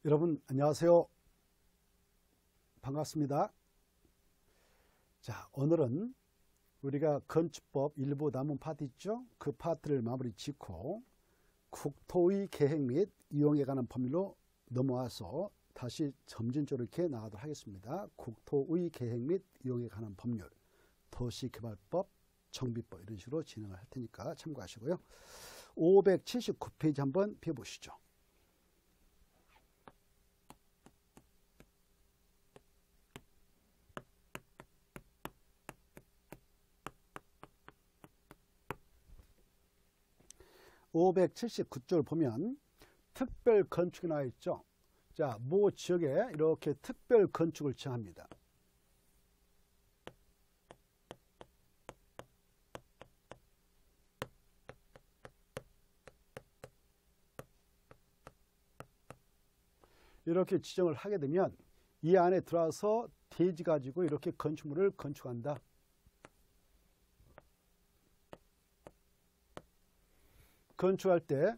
여러분 안녕하세요. 반갑습니다. 자, 오늘은 우리가 건축법 일부 남은 파트 있죠? 그 파트를 마무리 짓고 국토의 계획 및 이용에 관한 법률로 넘어와서 다시 점진적으로 이렇게 나가도록 하겠습니다. 국토의 계획 및 이용에 관한 법률, 도시개발법, 정비법 이런 식으로 진행을 할 테니까 참고하시고요. 579페이지 한번 펴보시죠. (579쪽) 보면 특별 건축이 나와 있죠. 자, 모 지역에 이렇게 특별 건축을 지정합니다. 이렇게 지정을 하게 되면 이 안에 들어와서 대지 가지고 이렇게 건축물을 건축한다. 건축할 때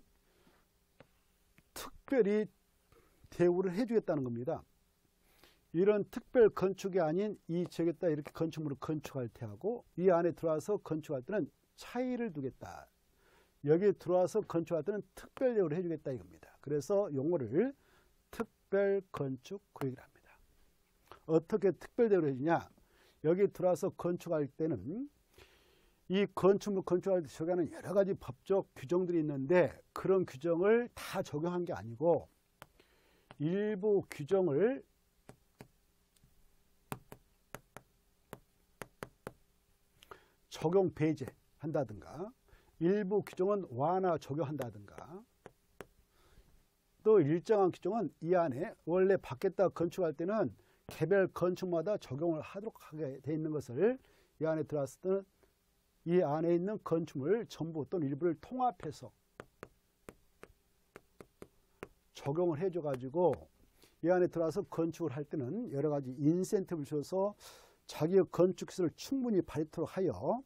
특별히 대우를 해주겠다는 겁니다. 이런 특별 건축이 아닌 이 지역에다 이렇게 건축물을 건축할 때하고 이 안에 들어와서 건축할 때는 차이를 두겠다. 여기에 들어와서 건축할 때는 특별 대우를 해주겠다 이겁니다. 그래서 용어를 특별 건축 구역이라 합니다. 어떻게 특별 대우를 해주냐? 여기 들어와서 건축할 때는 이 건축물 건축할 때 적용하는 여러 가지 법적 규정들이 있는데 그런 규정을 다 적용한 게 아니고 일부 규정을 적용 배제한다든가 일부 규정은 완화 적용한다든가 또 일정한 규정은 이 안에 원래 받겠다 건축할 때는 개별 건축마다 적용을 하도록 하게 돼 있는 것을 이 안에 들어왔을 때는 이 안에 있는 건축물을 전부 또는 일부를 통합해서 적용을 해줘 가지고 이 안에 들어와서 건축을 할 때는 여러 가지 인센티브를 줘서 자기의 건축 기술을 충분히 발휘토록 하여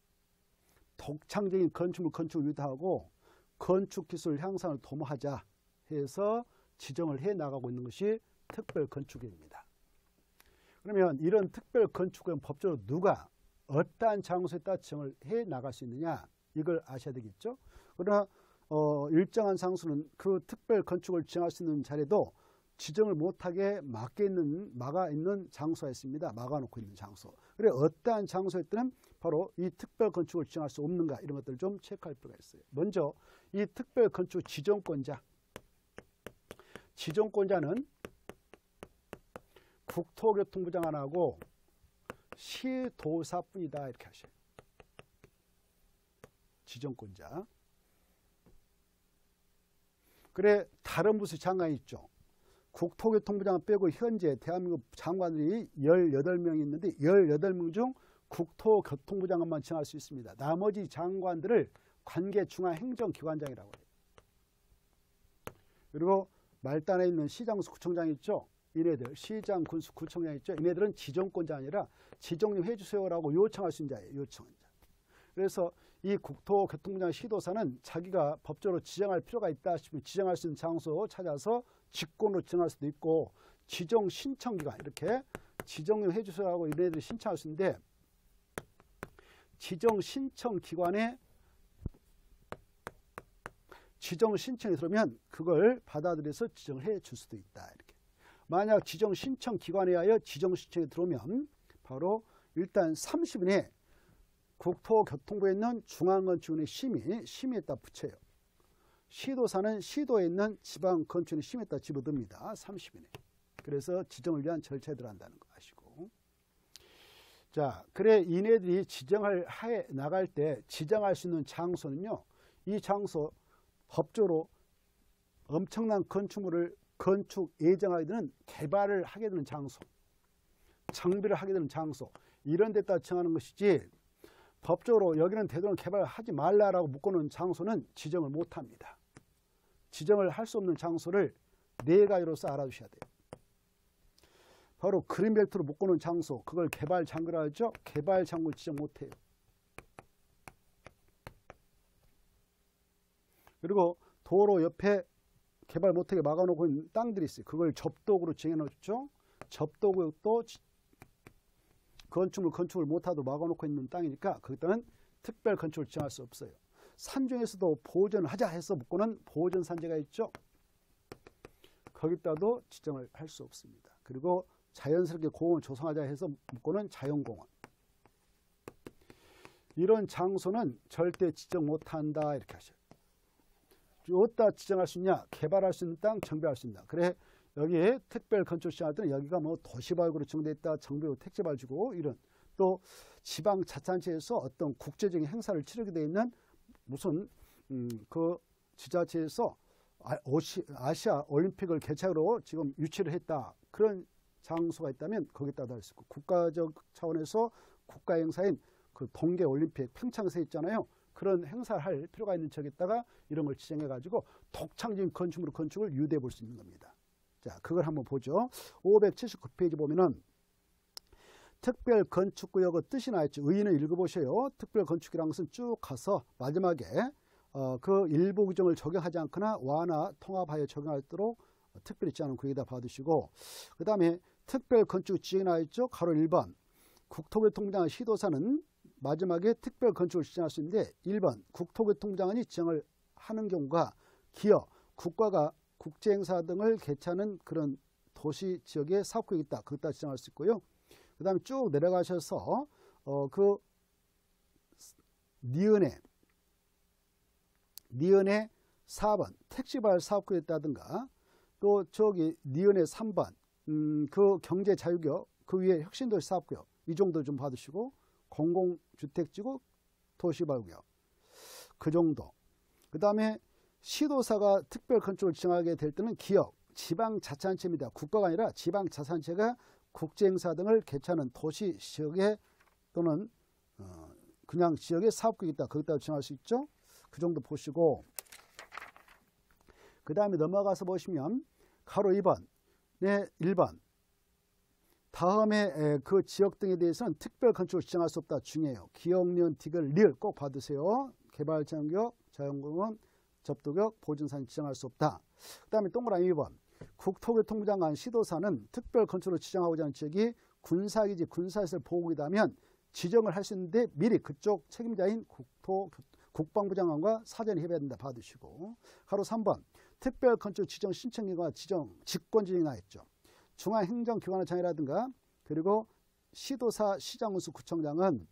독창적인 건축물 건축을 유도하고 건축 기술 향상을 도모하자 해서 지정을 해 나가고 있는 것이 특별 건축입니다. 그러면 이런 특별 건축은 법적으로 누가 어떠한 장소에다 지정을 해 나갈 수 있느냐 이걸 아셔야 되겠죠. 그러나 일정한 장소는 그 특별 건축을 지정할 수 있는 자리도 지정을 못하게 막아 있는 장소가 있습니다. 막아놓고 있는 장소. 그래 어떠한 장소에 때는 바로 이 특별 건축을 지정할 수 없는가 이런 것들을 좀 체크할 필요가 있어요. 먼저 이 특별 건축 지정권자. 지정권자는 국토교통부 장관하고 시도사뿐이다 이렇게 하셔요. 지정권자. 그래 다른 부서 장관이 있죠. 국토교통부 장관 빼고 현재 대한민국 장관들이 18명이 있는데 18명 중 국토교통부 장관만 지정할 수 있습니다. 나머지 장관들을 관계중앙행정기관장이라고 해요. 그리고 말단에 있는 시장수 구청장이 있죠. 이네들 시장 군수 구청장 있죠. 이네들은 지정권자 아니라 지정 해주세요라고 요청할 수 있는 자예요. 요청한 자. 그래서 이 국토교통부장 시도사는 자기가 법적으로 지정할 필요가 있다 싶으면 지정할 수 있는 장소 찾아서 직권으로 지정할 수도 있고 지정 신청기관 이렇게 지정 해주세요라고 이네들이 신청할 수 있는데 지정 신청기관에 지정 신청이 들어오면 그걸 받아들여서 지정해 줄 수도 있다. 이렇게. 만약 지정 신청 기관에 의하여 지정 신청이 들어오면 바로 일단 30일 내에 국토교통부에 있는 중앙건축원의 심의에다 붙여요. 시도사는 시도에 있는 지방건축원의 심의에다 집어듭니다. 30일 내에. 그래서 지정을 위한 절차에 들어간다는 거 아시고. 자, 그래 이네들이 지정을 해 나갈 때 지정할 수 있는 장소는요. 이 장소 법적으로 엄청난 건축물을 건축 예정하게 되는 개발을 하게 되는 장소, 정비를 하게 되는 장소 이런 데다 정하는 것이지 법적으로 여기는 되도록 개발을 하지 말라라고 묶어놓은 장소는 지정을 못합니다. 지정을 할 수 없는 장소를 네 가지로서 알아두셔야 돼요. 바로 그린벨트로 묶어놓은 장소 그걸 개발 장구라 하죠. 개발 장구 지정 못해요. 그리고 도로 옆에 개발 못하게 막아놓고 있는 땅들이 있어요. 그걸 접도구로 지정해 놓죠. 접도구역도 건축을 못하도록 막아놓고 있는 땅이니까 거기다는 특별 건축을 지정할 수 없어요. 산 중에서도 보존하자 해서 묶고는 보존산지가 있죠. 거기다도 지정을 할 수 없습니다. 그리고 자연스럽게 공원을 조성하자 해서 묶고는 자연공원. 이런 장소는 절대 지정 못한다 이렇게 하셔요. 어디다 지정할 수 있냐? 개발할 수 있는 땅, 정비할 수 있다. 그래 여기에 특별 건축 시행할 때는 여기가 뭐 도시발구로 지정돼 있다, 정비로 택지발 주고 이런 또 지방자치단체에서 어떤 국제적인 행사를 치르게 돼 있는 무슨 그 지자체에서 아시아 올림픽을 개최로 지금 유치를 했다. 그런 장소가 있다면 거기다도 할 수 있고 국가적 차원에서 국가 행사인 그 동계 올림픽 평창세 있잖아요. 그런 행사를 할 필요가 있는 지역에다가 이런 걸 지정해 가지고 독창적인 건축을 유도해 볼 수 있는 겁니다. 자, 그걸 한번 보죠. 579페이지 보면은 특별 건축구역의 뜻이 나 있죠. 의의는 읽어보세요. 특별 건축이라는 것은 쭉 가서 마지막에 그 일부 규정을 적용하지 않거나 완화 통합하여 적용하도록 특별히 지정하는 구역에다 받으시고 그 다음에 특별 건축 지정이 나 있죠. 가로 1번 국토교통부장 시도사는 마지막에 특별 건축을 지정할 수 있는데 1번 국토교통부장관이 지정을 하는 경우가 기업, 국가가 국제행사 등을 개최하는 그런 도시 지역에 사업구역이 있다. 거기다 지정할 수 있고요. 그 다음에 쭉 내려가셔서 그 니은에 4번 택시발 사업구역이 있다든가 또 저기 니은에 3번 그 경제자유구역 그 위에 혁신도시 사업구역 이 정도 좀 받으시고 공공주택지구 도시발구역 그 정도. 그 다음에 시도사가 특별건축을 지정하게 될 때는 기업, 지방자치단체입니다. 국가가 아니라 지방자치단체가 국제행사 등을 개최하는 도시 지역에 또는 그냥 지역에 사업구역이 있다. 거기다 지정할 수 있죠. 그 정도 보시고 그 다음에 넘어가서 보시면 가로 2번, 네 1번 다음에 그 지역 등에 대해서는 특별 건축을 지정할 수 없다. 중요해요. 기역, 니은, 디귿, 리을 꼭 받으세요. 개발 제한구역, 자연공원, 접도구역, 보존산 지정할 수 없다. 그 다음에 동그라미 2번 국토교통부 장관 시도사는 특별 건축을 지정하고자 하는 지역이 군사기지, 군사시설 보호구이라면 지정을 할 수 있는데 미리 그쪽 책임자인 국방부 장관과 사전에 협의해야 된다. 받으시고 가로 3번 특별 건축 지정 신청기관과 직권지정이 나있죠. 중앙행정기관의 장이라든가 그리고 시도사, 시장군수, 구청장은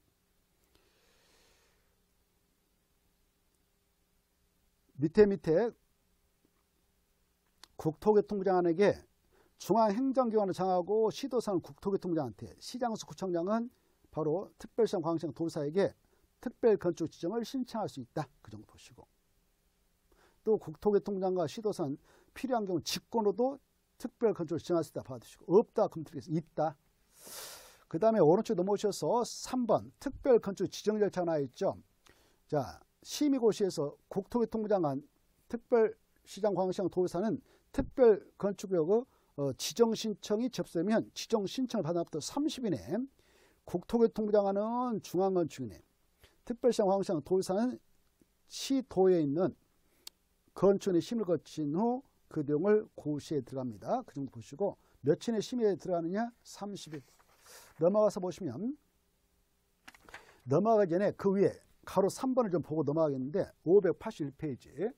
밑에 국토교통부장관에게 중앙행정기관을 장하고 시도사는 국토교통부장한테 시장군수, 구청장은 바로 특별시장, 광시장, 도사에게 특별건축 지정을 신청할 수 있다. 그 정도 보시고 또 국토교통부장과 시도사는 필요한 경우 직권으로도 특별건축을 지정할 수 있다. 받으시고 없다. 그럼 드리겠습니다. 있다. 그 다음에 오른쪽 넘어오셔서 3번 특별건축 지정 절차가 나와 있죠. 자, 심의고시에서 국토교통부장관, 특별시장, 광시장, 도사는 특별건축구역의 지정신청이 접수되면 지정신청을 받은 날부터 30일에 국토교통부장관은 중앙건축인에 특별시장, 광시장, 도사는 시도에 있는 건축원의 심의를 거친 후 그 내용을 고시에 들어갑니다. 그 정도 보시고 며칠에 심의에 들어가느냐? 30일. 넘어가서 보시면 넘어가기 전에 그 위에 가로 3번을 좀 보고 넘어가겠는데 581페이지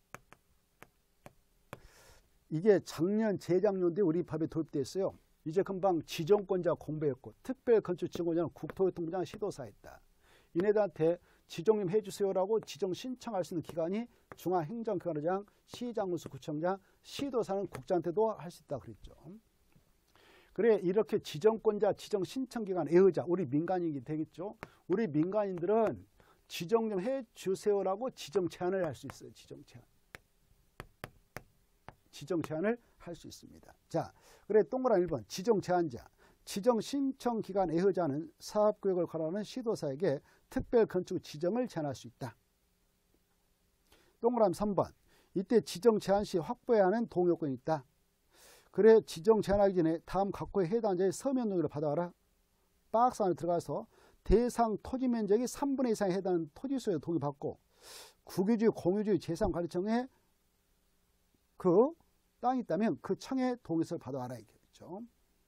이게 작년 재작년도에 우리 법에 도입되어 있어요. 이제 금방 지정권자 공부했고 특별건축 지정권자는 국토교통부장 시도사였다. 이네들한테 지정 좀 해주세요라고 지정 신청할 수 있는 기관이 중앙행정기관장, 시장군수, 구청장, 시도사는 국장한테도 할 수 있다 그랬죠. 그래 이렇게 지정권자, 지정 신청기관, 애의자 우리 민간인이 되겠죠. 우리 민간인들은 지정 좀 해주세요라고 지정 제한을 할 수 있어요. 지정 제한을 할 수 있습니다. 자, 그래 동그라미 1번 지정 제한자. 지정 신청 기관 애의자는 사업구역을 관할하는 시도사에게 특별건축 지정을 제한할 수 있다. 동그라미 3번 이때 지정 제한 시 확보해야 하는 동의요건이 있다. 그래 지정 제한하기 전에 다음 각호에 해당자의 서면 동의를 받아와라. 박스 안에 들어가서 대상 토지 면적이 3분의 2 이상에 해당하는 토지수에 동의받고 국유지, 공유지, 재산관리청에 그 땅이 있다면 그 청의 동의서를 받아와라 이겠죠.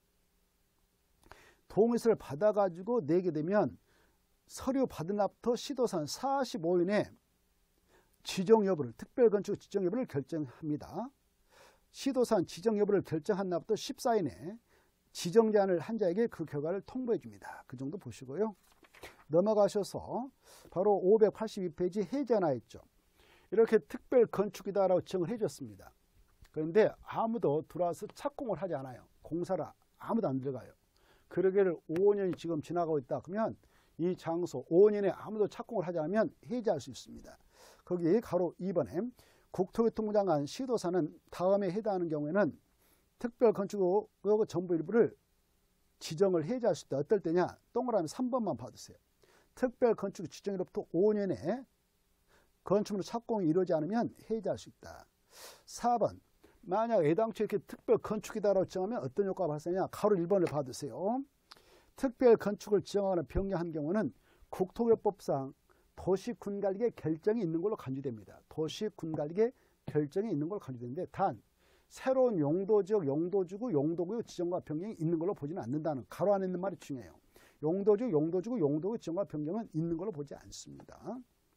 동의서를 받아가지고 내게 되면 서류 받은 날부터 시도산 45일에 지정 여부를, 특별건축 지정 여부를 결정합니다. 시도산 지정 여부를 결정한 날부터 14일에 지정 제안을 한 자에게 그 결과를 통보해 줍니다. 그 정도 보시고요. 넘어가셔서 바로 582페이지 해제하나 있죠. 이렇게 특별건축이다라고 지정을 해줬습니다. 그런데 아무도 들어와서 착공을 하지 않아요. 공사를 아무도 안 들어가요. 그러기를 5년이 지금 지나가고 있다. 그러면 이 장소 5년에 아무도 착공을 하지 않으면 해제할 수 있습니다. 거기 가로 2번에 국토교통부 장관 시도사는 다음에 해당하는 경우에는 특별건축 전부 일부를 지정을 해제할 수 있다. 어떨 때냐? 동그라미 3번만 봐주세요. 특별건축 지정일로부터 5년에 건축물로 착공이 이루어지지 않으면 해제할 수 있다. 4번 만약 애당초 이렇게 특별건축이다라고 지정하면 어떤 효과가 발생하냐? 가로 1번을 봐주세요. 특별건축을 지정하거나 변경한 경우는 국토교법상 도시군관리계 결정이 있는 걸로 간주됩니다. 도시군관리계 결정이 있는 걸로 간주되는데 단 새로운 용도지역, 용도지구, 용도구역 지정과 변경이 있는 걸로 보지는 않는다는 가로 안에 있는 말이 중요해요. 용도지역, 용도지구, 용도구 지정과 변경은 있는 걸로 보지 않습니다.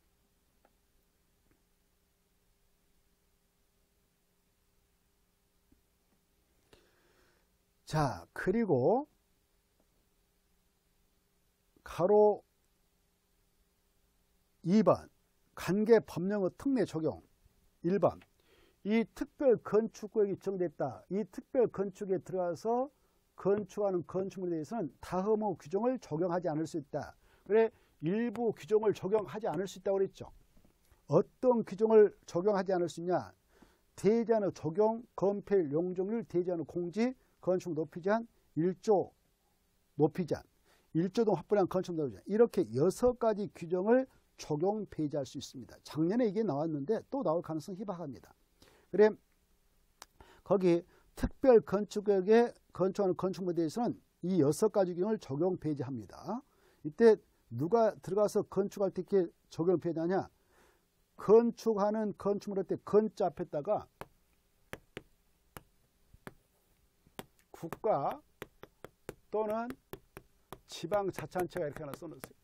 자, 그리고 가로 2번 관계 법령의 특례 적용. 1번 이 특별건축구역이 지정됐다. 이 특별건축에 들어가서 건축하는 건축물에 대해서는 다음의 규정을 적용하지 않을 수 있다. 그래 일부 규정을 적용하지 않을 수 있다고 그랬죠. 어떤 규정을 적용하지 않을 수 있냐? 대제한의 적용, 건폐율, 용적률, 대제한의 공지, 건축 높이 제한, 1조 높이 제한, 1조 동 확보량 건축 높이 제한 이렇게 6가지 규정을 적용 폐지할 수 있습니다. 작년에 이게 나왔는데 또 나올 가능성이 희박합니다. 그래 거기 특별건축구역에 건축하는 건축물에 대해서는 이 6가지 규정을 적용 폐지합니다. 이때 누가 들어가서 건축할 때 이렇게 적용 폐지하냐? 건축하는 건축물할 때 건자 앞에다가 국가 또는 지방자치단체가 이렇게 하나 써놓으세요.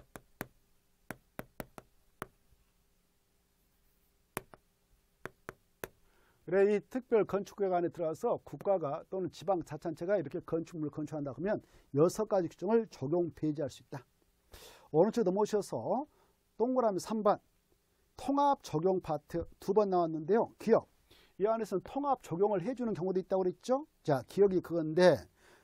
그래 이 특별건축구역 안에 들어가서 국가가 또는 지방자치단체가 이렇게 건축물을 건축한다 그러면 6가지 규정을 적용 폐지할 수 있다. 오른쪽 넘어오셔서 동그라미 3번 통합 적용 파트 2번 나왔는데요. 기억. 이 안에서는 통합 적용을 해주는 경우도 있다고 그랬죠. 자, 기억이 그건데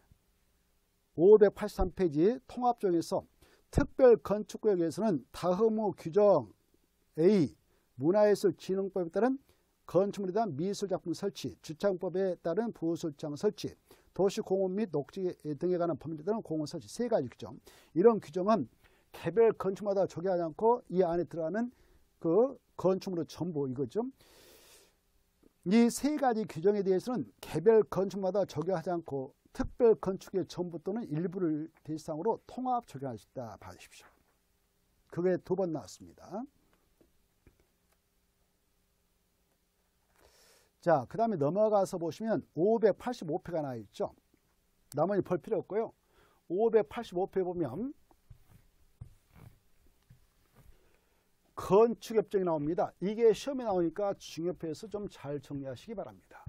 583페이지 통합 적용에서 특별건축구역에서는 다음의 규정 A 문화예술진흥법에 따른 건축물에 대한 미술작품 설치, 주차장법에 따른 부수주차장 설치, 도시공원 및 녹지 등에 관한 법률에 따른 공원 설치 3가지 규정. 이런 규정은 개별 건축마다 적용하지 않고 이 안에 들어가는 그 건축물의 전부 이거죠. 이 3가지 규정에 대해서는 개별 건축마다 적용하지 않고 특별 건축의 전부 또는 일부를 대상으로 통합 적용할 수 있다. 봐주십시오. 그게 2번 나왔습니다. 자, 그 다음에 넘어가서 보시면 585페가 나와 있죠. 나머지 볼 필요 없고요. 585페 보면 건축협정이 나옵니다. 이게 시험에 나오니까 중요표에서 좀 잘 정리하시기 바랍니다.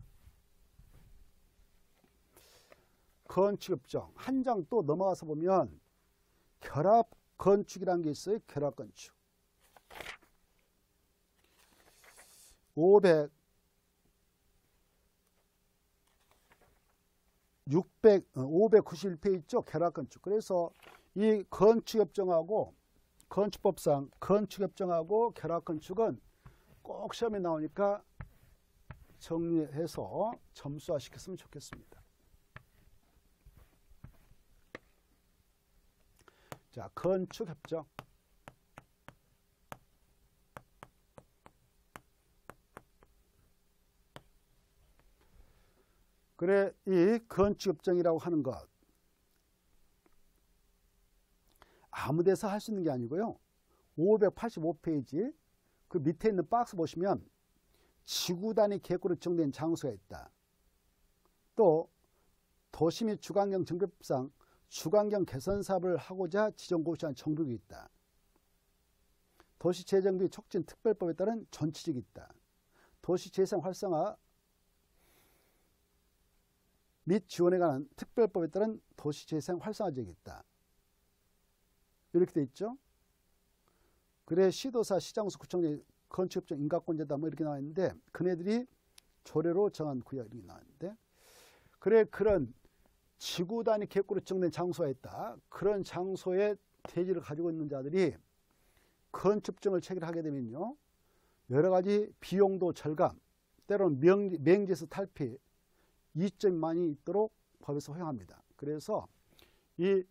건축협정 한 장 또 넘어가서 보면 결합건축이라는 게 있어요. 결합건축 591페이지 있죠. 결합건축. 그래서 이 건축협정하고 건축법상 건축협정하고 결합건축은 꼭 시험에 나오니까 정리해서 점수화 시켰으면 좋겠습니다. 자, 건축협정. 그래, 이 건축협정이라고 하는 것 아무 데서 할 수 있는 게 아니고요. 585페이지 그 밑에 있는 박스 보시면 지구 단위 계획으로 지정된 장소가 있다. 또 도시 및 주관경 정비법상 주관경 개선 사업을 하고자 지정 고시한 정비국이 있다. 도시재정비 촉진 특별법에 따른 전치직이 있다. 도시재생 활성화 및 지원에 관한 특별법에 따른 도시재생 활성화지역이 있다. 이렇게 돼 있죠. 그래 시도사, 시장수, 구청장, 건축업종, 인가권자다 뭐 이렇게 나와 있는데 그네들이 조례로 정한 구역 이렇게 나왔는데 그래 그런 지구 단위 계획으로 지정된 장소가 있다. 그런 장소에 대지를 가지고 있는 자들이 건축정을 체결하게 되면요. 여러 가지 비용도 절감, 때로는 맹지에서 탈피, 이점이 많이 있도록 법에서 허용합니다. 그래서 이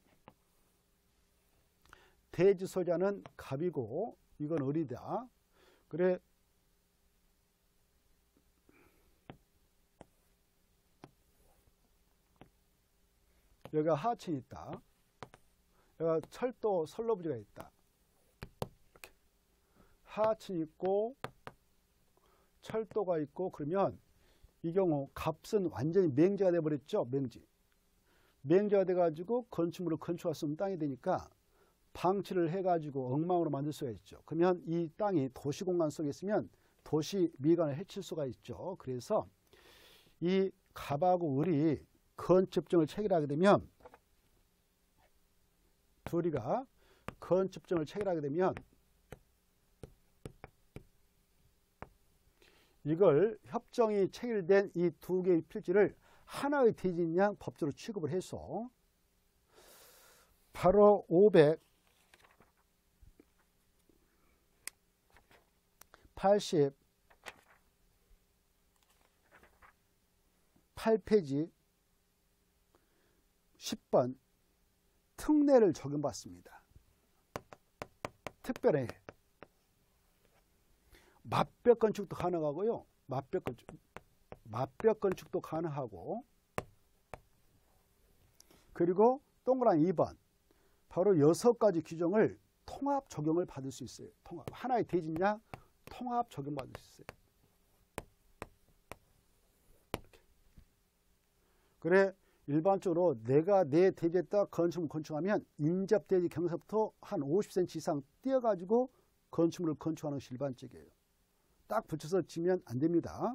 대지 소유자는 갑이고 이건 을이다. 그래 여기가 하천이 있다. 여기가 철도 선로부지가 있다. 이렇게. 하천이 있고 철도가 있고 그러면 이 경우 값은 완전히 맹지가 돼버렸죠. 맹지가 돼가지고 건축물을 건축할 수 없는 땅이 되니까 방치를 해가지고 엉망으로 만들 수가 있죠. 그러면 이 땅이 도시공간 속에 있으면 도시 미관을 해칠 수가 있죠. 그래서 이 갑하고 을이 건축정을 체결하게 되면 둘이가 건축정을 체결하게 되면 이걸 협정이 체결된 이 두 개의 필지를 하나의 대지인 양 법조로 취급을 해서 바로 588페이지 10번 특례를 적용받습니다. 특별히 맞벽 건축도 가능하고요. 맞벽 건축도 가능하고 그리고 동그라미 2번 바로 6가지 규정을 통합 적용을 받을 수 있어요. 하나의 대지냐 통합 적용받을 수 있어요. 이렇게. 그래 일반적으로 내가 내 대지에다 건축물 건축하면 인접대지 경사부터 한 50cm 이상 띄어가지고 건축물을 건축하는 것이 일반적이에요. 딱 붙여서 지면 안 됩니다.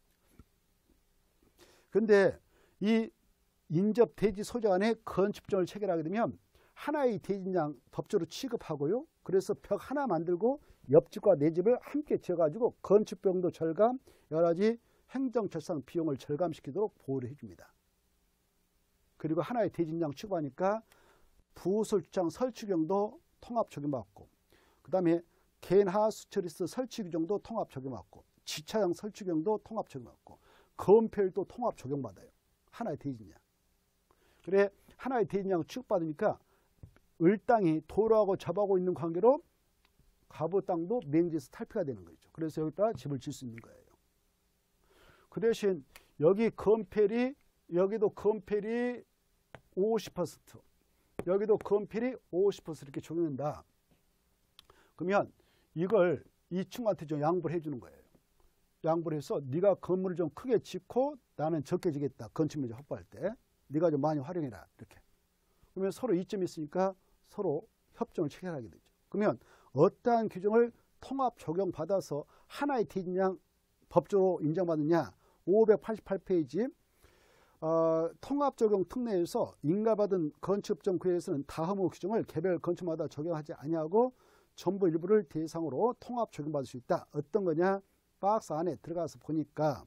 근데 이 인접 대지 소재 안에 건축정을 체결하게 되면 하나의 대지양 법조로 취급하고요. 그래서 벽 하나 만들고 옆집과 내 집을 함께 지어가지고 건축비용도 절감, 여러 가지 행정절상 비용을 절감시키도록 보호를 해줍니다. 그리고 하나의 대지양 취급하니까 부설주차장 설치 규정도 통합 적용받고 그 다음에 개인 하수처리스 설치 규정도 통합 적용받고 지차장 설치 규정도 통합 적용받고 건폐율도 통합 적용받아요. 하나의 대지양. 그래 하나의 대지양 취급받으니까 을땅이 도로하고 접하고 있는 관계로 갑의 땅도 맹지에서 탈피가 되는 거죠. 그래서 여기다가 집을 질 수 있는 거예요. 그 대신 여기 건폐율이 여기도 건폐율이 50% 여기도 건폐율이 50% 이렇게 적용된다. 그러면 이걸 이 친구한테 좀 양보를 해주는 거예요. 양보를 해서 네가 건물을 좀 크게 짓고 나는 적게 지겠다. 건축면적 확보할 때 네가 좀 많이 활용해라. 이렇게. 그러면 서로 이점이 있으니까 서로 협정을 체결하게 되죠. 그러면 어떠한 규정을 통합 적용받아서 하나의 대지양 법조로 인정받느냐. 588페이지 통합 적용 특례에서 인가받은 건축업종 구역에서는 다음의 규정을 개별 건축마다 적용하지 아니하고 전부 일부를 대상으로 통합 적용받을 수 있다. 어떤 거냐? 박스 안에 들어가서 보니까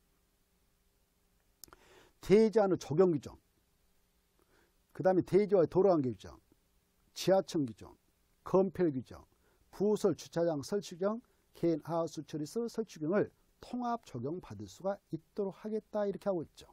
대지안의 적용 규정, 그 다음에 대지와의 도로관계 규정, 지하층 규정, 건폐 규정, 부설 주차장 설치 규정, 개인 하우스 처리스 설치 규정을 통합 적용받을 수가 있도록 하겠다. 이렇게 하고 있죠.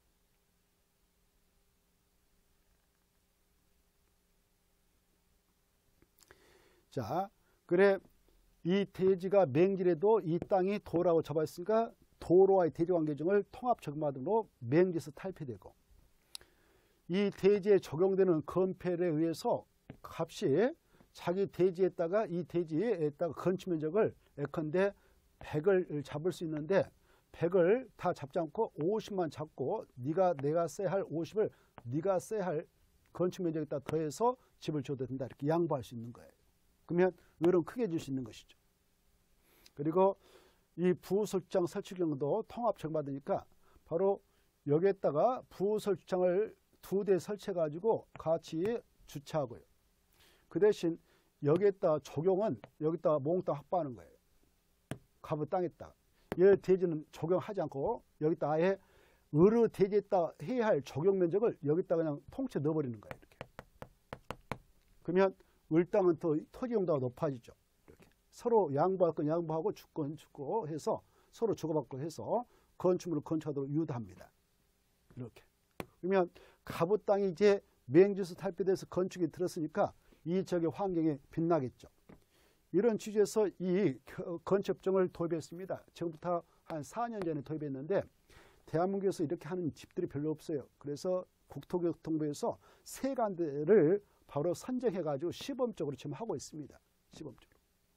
자, 그래 이 대지가 맹지라도 이 땅이 도로라고 잡아있으니까 도로와의 대지관계 규정을 통합 적용받음으로 맹지에서 탈피되고 이 대지에 적용되는 건폐율에 의해서 값이 자기 대지에다가 이 대지에다가 건축 면적을 예컨대 100을 잡을 수 있는데 100을 다 잡지 않고 50만 잡고 내가 써야 할 50을 네가 써야 할 건축 면적에다 더해서 집을 줘도 된다. 이렇게 양보할 수 있는 거예요. 그러면 의뢰는 크게 줄 수 있는 것이죠. 그리고 이 부설주창 설치 경우도 통합 적용받으니까 바로 여기에다가 부설주창을 2대 설치해 가지고 같이 주차하고요. 그 대신 여기에다 적용은 여기다 몽땅 확보하는 거예요. 갑을 땅에다. 얘 대지는 적용하지 않고 여기다 아예 의료 대지에다 해야 할 적용 면적을 여기다 그냥 통째 넣어버리는 거예요. 이렇게. 그러면 을 땅은 더 토지 용도가 높아지죠. 이렇게. 서로 양보할 건 양보하고 주권 주고 해서 서로 주고받고 해서 건축물을 건축하도록 유도합니다. 이렇게. 그러면 가부 땅이 이제 맹지수 탈피돼서 건축이 들었으니까 이 지역의 환경에 빛나겠죠. 이런 취지에서 이 건축법정을 도입했습니다. 지금부터 한 4년 전에 도입했는데 대한민국에서 이렇게 하는 집들이 별로 없어요. 그래서 국토교통부에서 세 간대를 바로 선정해가지고 시범적으로 지금 하고 있습니다. 시범적으로.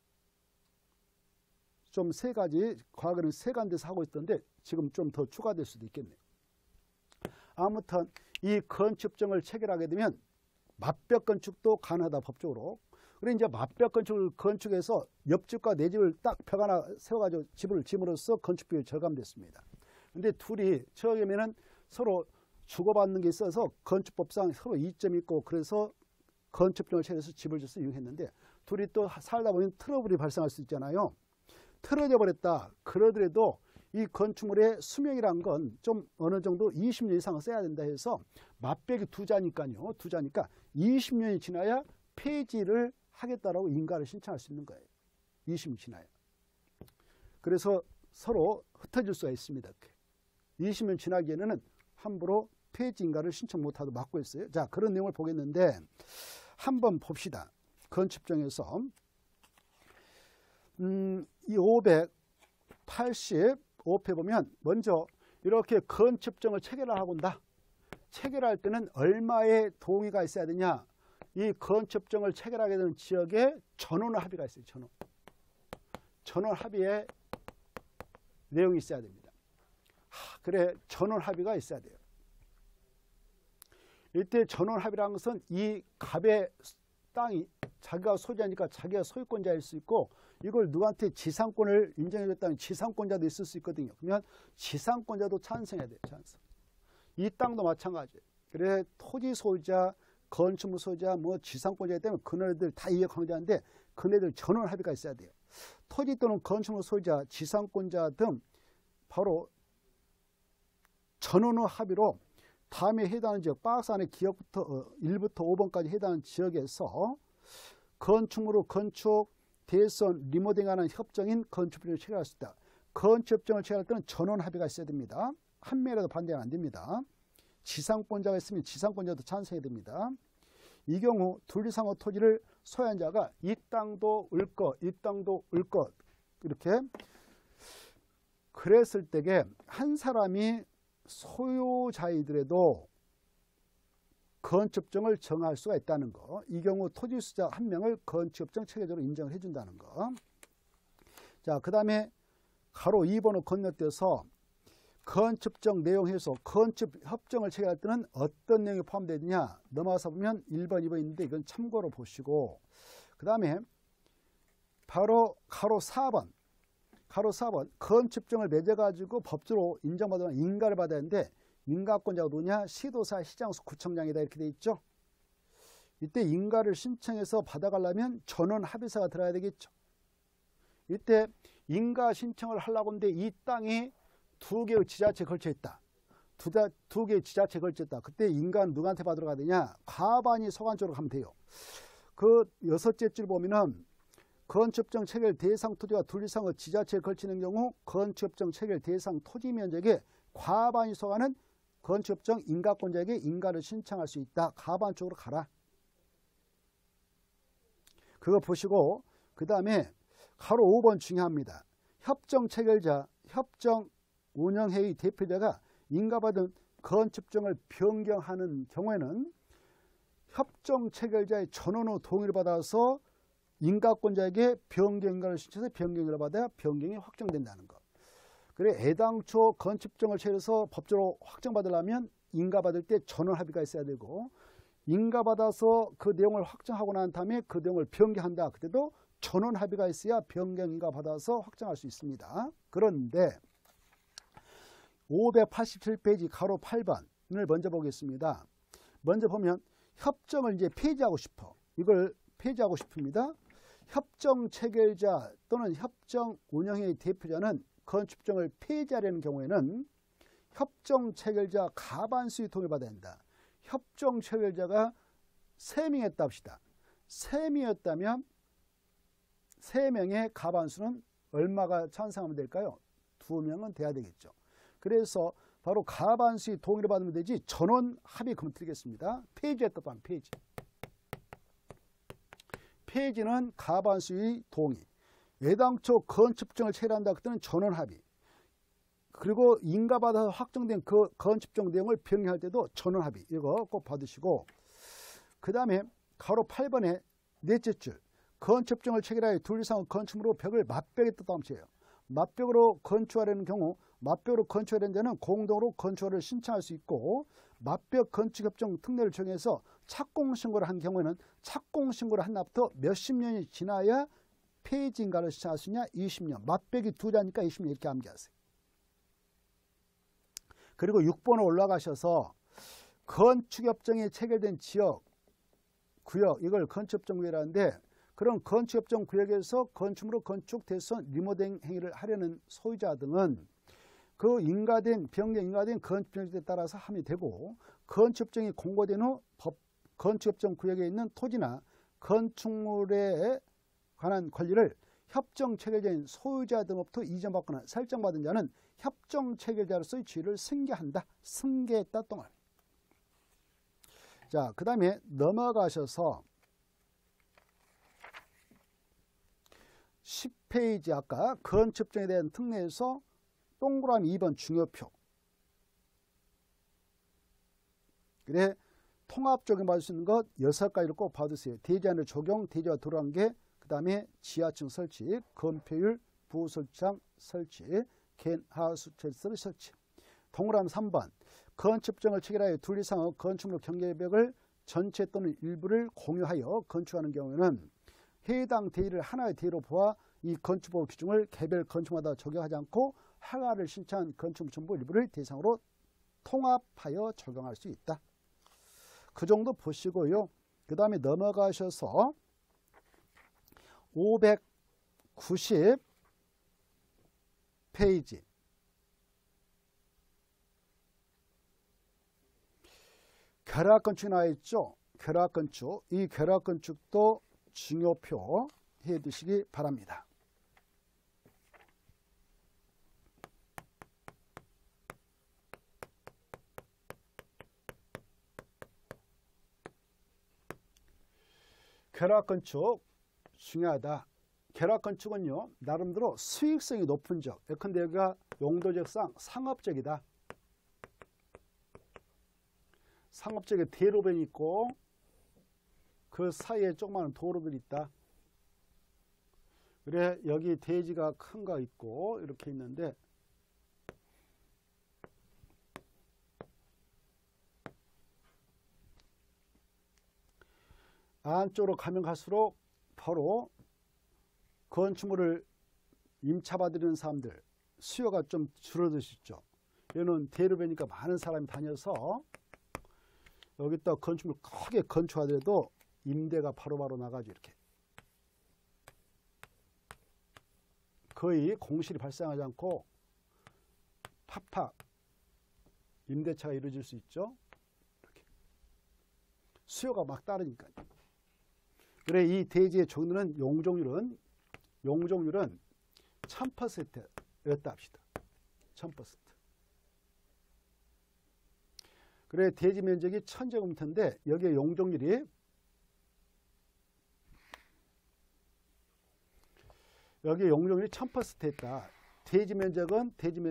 좀 세 가지, 과거에는 세 간대에서 하고 있던데 지금 좀 더 추가될 수도 있겠네요. 아무튼 이 건축법정을 체결하게 되면 맞벽 건축도 가능하다 법적으로. 그래 이제 맞벽 건축을 건축해서 옆집과 내 집을 딱 벽 하나 세워가지고 집을 짐으로써 건축 비용이 절감됐습니다. 근데 둘이 처음에는 서로 주고받는 게 있어서 건축법상 서로 이점이 있고 그래서 건축법정을 체결해서 집을 줘서 이용했는데 둘이 또 살다 보면 트러블이 발생할 수 있잖아요. 틀어져 버렸다. 그러더라도 이 건축물의 수명이란 건 좀 어느 정도 20년 이상은 써야 된다 해서 맞벽이 두 자니까요. 두 자니까 20년이 지나야 폐지를 하겠다라고 인가를 신청할 수 있는 거예요. 20년 지나야. 그래서 서로 흩어질 수가 있습니다. 20년 지나기에는 함부로 폐지 인가를 신청 못하도록 막고 있어요. 자, 그런 내용을 보겠는데 한번 봅시다. 건축법정에서 이 585회 보면 먼저 이렇게 건축법정을 체결하고 온다. 체결할 때는 얼마의 동의가 있어야 되냐. 이 건축법정을 체결하게 되는 지역에 전원 합의가 있어요. 전원 합의의 내용이 있어야 됩니다. 그래 전원 합의가 있어야 돼요. 이때 전원 합의라는 것은 이 갑의 땅이 자기가 소유자니까 자기가 소유권자일 수 있고 이걸 누구한테 지상권을 인정해줬다는 지상권자도 있을 수 있거든요. 그러면 지상권자도 찬성해야 돼요. 찬성. 이 땅도 마찬가지예요. 그래 토지 소유자, 건축물 소유자, 뭐 지상권자이기 때문에 그네들 다 이해관계자인데 그네들 전원 합의가 있어야 돼요. 토지 또는 건축물 소유자, 지상권자 등 바로 전원 합의로 다음에 해당하는 지역, 박스 안에 기억부터 1부터 5번까지 해당하는 지역에서 건축물로 건축, 대선, 리모델링하는 협정인 건축법정을 체결할 수 있다. 건축법정을 체결할 때는 전원 합의가 있어야 됩니다. 한 명이라도 반대는 안 됩니다. 지상권자가 있으면 지상권자도 찬성해야 됩니다. 이 경우 둘 이상의 토지를 소유한 자가 이 땅도 을 것, 이 땅도 을 것 이렇게 그랬을 때에 한 사람이 소유자이더라도 건축법정을 정할 수가 있다는 거. 이 경우 토지수자 한 명을 건축법정 체계적으로 인정을 해준다는 거. 자, 그 다음에 가로 2번으로 건너뛰어서 건축법정 내용 해소, 건축협정을 체결할 때는 어떤 내용이 포함되느냐 넘어가서 보면 1번, 2번 있는데 이건 참고로 보시고 그 다음에 바로 가로 4번 건축법정을 맺어가지고 법적으로 인정받으면 인가를 받아야 하는데 인가권자가 누구냐? 시도사, 시장수, 구청장이다 이렇게 돼 있죠. 이때 인가를 신청해서 받아가려면 전원 합의서가 들어야 되겠죠. 이때 인가 신청을 하려고 하는데 이 땅이 두 개의 지자체에 걸쳐 있다. 두 개의 지자체에 걸쳐 있다. 그때 인가는 누구한테 받으러 가야 되냐? 과반이 소관 쪽으로 가면 돼요. 그 6째 줄 보면은 건축법정 체결 대상 토지가 둘 이상의 지자체에 걸치는 경우 건축법정 체결 대상 토지 면적의 과반이 소관은 건축법정 인가권자에게 인가를 신청할 수 있다. 과반 쪽으로 가라. 그거 보시고 그 다음에 가로 5번 중요합니다. 협정 체결자, 협정 운영회의 대표자가 인가받은 건축법정을 변경하는 경우에는 협정 체결자의 전원 후 동의를 받아서 인가권자에게 변경인가를 신청해서 변경을 받아야 변경이 확정된다는 것. 그래 애당초 건축정을 체결해서 법적으로 확정받으려면 인가받을 때 전원합의가 있어야 되고 인가받아서 그 내용을 확정하고 난 다음에 그 내용을 변경한다. 그때도 전원합의가 있어야 변경 인가받아서 확정할 수 있습니다. 그런데 587페이지 가로 8번을 먼저 보겠습니다. 먼저 보면 협정을 이제 폐지하고 싶어. 이걸 폐지하고 싶습니다. 협정 체결자 또는 협정 운영의 대표자는 건축정을 폐지하려는 경우에는 협정 체결자 과반수의 동의를 받아야 한다. 협정 체결자가 3명이었다 합시다. 3명이었다면 3명의 과반수는 얼마가 찬성하면 될까요? 2명은 돼야 되겠죠. 그래서 바로 과반수의 동의를 받으면 되지 전원 합의 그럼 드리겠습니다. 폐지했다 또한 폐지. 폐지는 과반수의 동의. 애당초 건축정을 체결한다 그때는 전원 합의. 그리고 인가받아서 확정된 그 건축정 내용을 변경할 때도 전원 합의. 이거 꼭 받으시고 그 다음에 가로 8번에 넷째 줄 건축정을 체결하여 둘 이상의 건축물로 벽을 맞벽했다 함수예요. 맞벽으로 건축하려는 경우 맞벽으로 건축하려는 자는 공동으로 건축을 신청할 수 있고 맞벽 건축협정 특례를 적용해서 착공신고를 한 경우에는 착공신고를 한 날부터 몇십 년이 지나야 폐지인가를 신청할 수 있냐? 20년. 맞벽이 2자니까 20년 이렇게 암기하세요. 그리고 6번으로 올라가셔서 건축협정이 체결된 지역, 구역, 이걸 건축협정구역이라는데 그런 건축협정 구역에서 건축물로 건축, 대선, 리모델링 행위를 하려는 소유자 등은 그 인가된, 변경 인가된 건축협정에 따라서 함이 되고 건축협정이 공고된 후 건축협정 구역에 있는 토지나 건축물에 관한 권리를 협정 체결자인 소유자 등으로부터 이전받거나 설정받은 자는 협정 체결자로서의 지위를 승계한다. 승계했다 또 말. 자, 그 다음에 넘어가셔서 10페이지 아까 건축정에 대한 특례에서 동그라미 2번 중요표. 그래 통합 적용받을 수 있는 것 6가지를 꼭 받으세요. 대지안을 적용, 대지와 도로관계, 그 다음에 지하층 설치, 건폐율, 부설치장 설치, 겐하수철시설 설치. 동그라미 3번 건축정을 체결하여 둘 이상의 건축물 경계벽을 전체 또는 일부를 공유하여 건축하는 경우에는 해당 대지를 하나의 대지로 보아 이 건축법 규정을 개별 건축마다 적용하지 않고 허가를 신청한 건축물 전부 일부를 대상으로 통합하여 적용할 수 있다. 그 정도 보시고요. 그 다음에 넘어가셔서 590페이지 결합건축이 나와 있죠. 결합건축. 이 결합건축도 중요표 해 두시기 바랍니다. 결합건축 중요하다. 결합건축은요 나름대로 수익성이 높은 적. 예컨대 여기가 용도적상 상업적이다. 상업적에 대로변이 있고 그 사이에 조그마한 도로들이 있다. 그래 여기 대지가 큰 거 있고 이렇게 있는데 안쪽으로 가면 갈수록 바로 건축물을 임차받으려는 사람들 수요가 좀 줄어드시죠. 얘는 대로변이니까 많은 사람이 다녀서 여기다 건축물 크게 건축하더라도 임대가 바로바로 나가죠. 이렇게 거의 공실이 발생하지 않고 팍팍 임대차가 이루어질 수 있죠. 이렇게 수요가 막 따르니까요. 그래 이 대지의 종류는 용적률은 1000%였다 합시다. 1000%. 그래 대지 면적이 1000제곱미터인데 여기에 용적률이 여기 용적률이 1000% 했다. 대지 면적은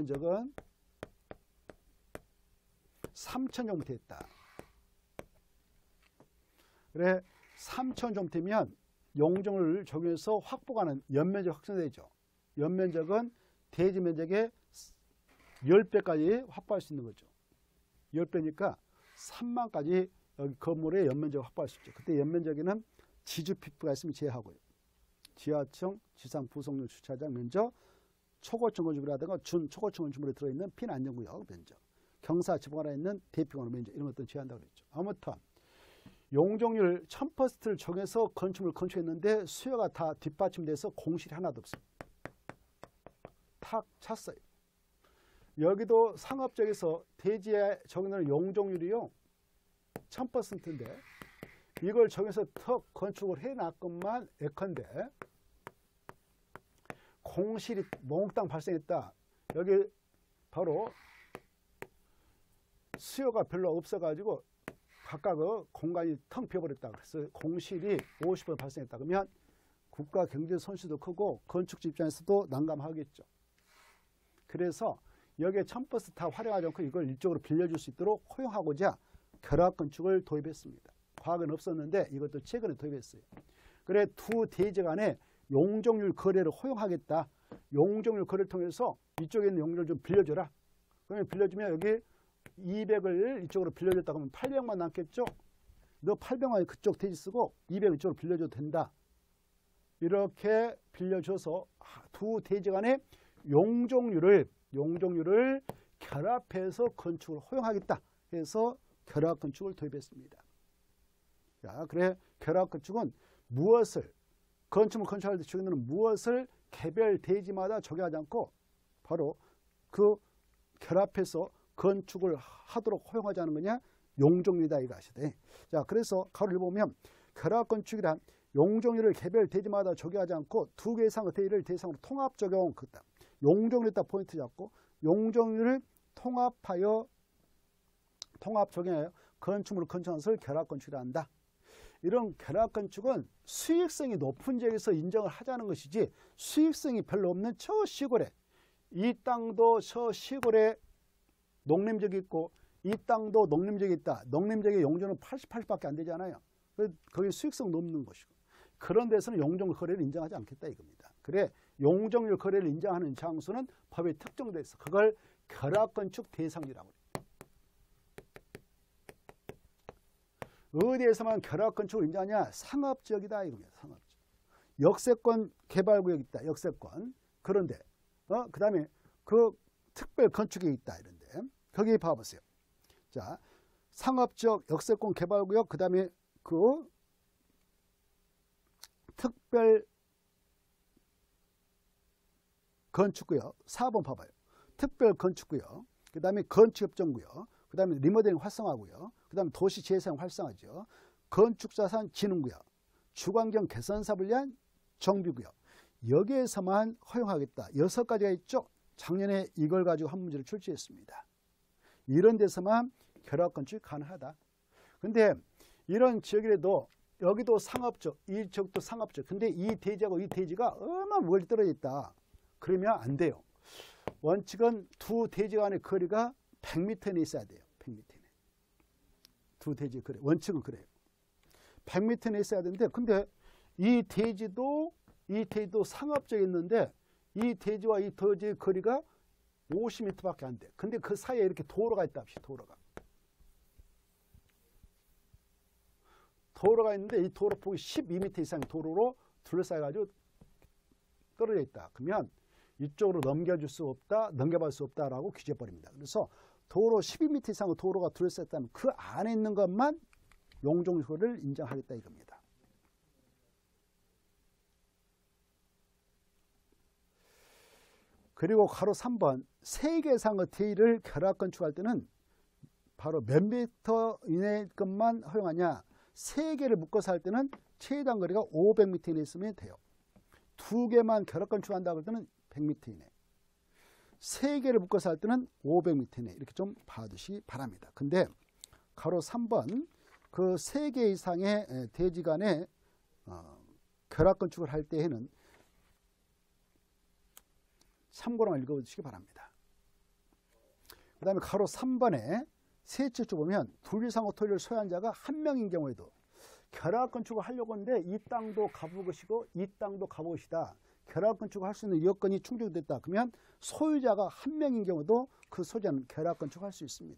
3000제곱미터 했다. 그래 3000제곱미터면 용적률을 적용해서 확보하는 연면적 확정되죠. 연면적은 대지 면적의 10배까지 확보할 수 있는 거죠. 10배니까 3만까지 여기 건물의 연면적을 확보할 수 있죠. 그때 연면적에는 지주 피프가 있으면 제하고요. 지하층, 지상 부속률 주차장 면적, 초고층 건축물이라든가 준초고층 건축물에 들어있는 피난정구역 면적, 경사 지붕 안에 있는 대피공원 면적 이런 것도 제한다고 그랬죠. 아무튼 용적률 1000%를 정해서 건축물을 건축했는데 수요가 다 뒷받침돼서 공실이 하나도 없어요. 탁 찼어요. 여기도 상업적에서 대지에 적용하는 용적률이요 1000%인데 이걸 정해서 턱 건축을 해놨건만 예컨대 공실이 몽땅 발생했다. 여기 바로 수요가 별로 없어가지고 각각 공간이 텅 비어버렸다. 그래서 공실이 50% 발생했다. 그러면 국가 경제 손실도 크고 건축주 입장에서도 난감하겠죠. 그래서 여기에 1000% 다 활용하지 않고 이걸 일적으로 빌려줄 수 있도록 허용하고자 결합건축을 도입했습니다. 과거는 없었는데 이것도 최근에 도입했어요. 그래 두 대지 간에 용적률 거래를 허용하겠다. 용적률 거래를 통해서 이쪽에 있는 용적률을 좀 빌려줘라. 그러면 빌려주면 여기 200을 이쪽으로 빌려줬다 그러면 800만 남겠죠. 너 800만 그쪽 대지 쓰고 200을 이쪽으로 빌려줘도 된다. 이렇게 빌려줘서 두 대지 간에 용적률을 결합해서 건축을 허용하겠다 해서 결합건축을 도입했습니다. 자, 그래 결합건축은 무엇을 건축물 건축할 때 적용되는 무엇을 개별 대지마다 적용하지 않고 바로 그 결합해서 건축을 하도록 허용하지 않은 거냐? 용적률이다 이거 아시대. 자, 그래서 가로를 보면 결합건축이란 용적률을 개별 대지마다 적용하지 않고 두 개 이상의 대지를 대상으로 통합 적용 그다. 용적률에다 포인트 잡고 용적률을 통합하여 통합 적용하여 건축물을 건축하는 것을 결합건축이라 한다. 이런 결합건축은 수익성이 높은 지역에서 인정을 하자는 것이지 수익성이 별로 없는 저 시골에 이 땅도 저 시골에 농림지역이 있고 이 땅도 농림지역이 있다. 농림지역의 용적률은 80밖에 안 되잖아요. 거기 수익성 높는 것이고 그런 데서는 용적률 거래를 인정하지 않겠다 이겁니다. 그래 용적률 거래를 인정하는 장소는 법에 특정되어 있어. 그걸 결합건축 대상이라고 해요. 어디에서만 결합건축을 인정하냐? 상업지역이다 이겁니다. 상업지역. 역세권 개발구역이 있다. 역세권. 그런데 그 다음에 그 특별건축이 있다. 이런데 거기 봐보세요. 자, 상업지역 역세권 개발구역 그 다음에 그 특별 건축구역 4번 봐봐요. 특별 건축구역, 그 다음에 건축협정구역, 그 다음에 리모델링 활성화구역, 그 다음에 도시재생 활성화죠. 건축자산 진흥구역, 주관경 개선사업을 위한 정비구역. 여기에서만 허용하겠다. 6가지가 있죠. 작년에 이걸 가지고 한 문제를 출제했습니다. 이런 데서만 결합건축이 가능하다. 근데 이런 지역이라도 여기도 상업적, 이 지역도 상업적. 근데 이 대지하고 이 대지가 얼마나 멀리 떨어져 있다. 그러면 안 돼요. 원칙은 두 대지 간의 거리가 100m 내에 있어야 돼요. 100m 내에. 두 대지 거리. 원칙은 그래요. 100m 내에 있어야 되는데 근데 이 대지도 상업적에 있는데 이 대지와 이 대지의 거리가 50m밖에 안 돼. 근데 그 사이에 이렇게 도로가 있다 합시다. 도로가 있는데 이 도로폭이 12m 이상의 도로로 둘러싸여가지고 떨어져 있다. 그러면 이쪽으로 넘겨줄 수 없다, 넘겨받을 수 없다라고 규제해버립니다. 그래서 도로 12m 이상의 도로가 둘러싸였다면 그 안에 있는 것만 용적률을 인정하겠다 이겁니다. 그리고 가로 3번 3개 이상의 대지를 결합건축할 때는 바로 몇 미터 이내 것만 허용하냐. 3개를 묶어서 할 때는 최단 거리가 500m 이내에 있으면 돼요. 2개만 결합건축한다고 할 때는 100m 이내. 3개를 묶어서 할 때는 500m 이내. 이렇게 좀 봐두시기 바랍니다. 근데 가로 3번 그 3개 이상의 대지 간에 결합건축을 할 때에는 참고로 읽어주시기 바랍니다. 그 다음에 가로 3번에 세 쪽을 보면 둘 이상의 토지를 소유한 자가 한 명인 경우에도 결합 건축을 하려고 하는데 이 땅도 가볼 것이고 이 땅도 가볼 것이다. 결합 건축을 할 수 있는 여건이 충족됐다. 그러면 소유자가 한 명인 경우도 그 소유자는 결합 건축을 할 수 있습니다.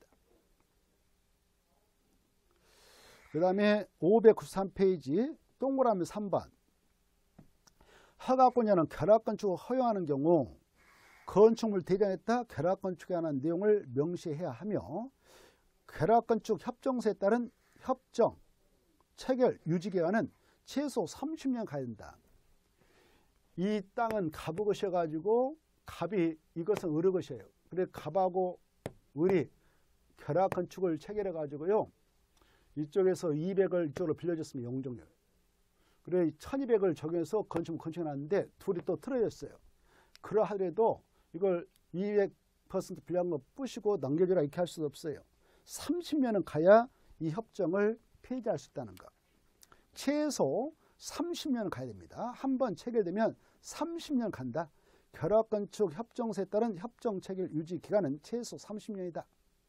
그 다음에 593페이지 동그라미 3번. 허가권자는 결합 건축을 허용하는 경우 건축물 대장에 따라 결합 건축에 관한 내용을 명시해야 하며 결합 건축 협정서에 따른 협정 체결 유지 기간은 최소 30년 가야 된다. 이 땅은 갑의 것이어 가지고 갑이 이것은 을의 것이에요. 그래 갑하고 을이 결합 건축을 체결해 가지고요. 이쪽에서 200을 이쪽으로 빌려줬습니다. 용적률. 그래 1200을 적용해서 건축을 건축해 놨는데 둘이 또 틀어졌어요. 그러하더라도 이걸 200% 빌려한 거 뿌시고 넘겨주라 이렇게 할 수 없어요. 30년은 가야 이 협정을 폐지할 수 있다는 거. 최소 30년은 가야 됩니다. 한번 체결되면 30년 간다. 결합건축 협정서에 따른 협정 체결 유지 기간은 최소 30년이다.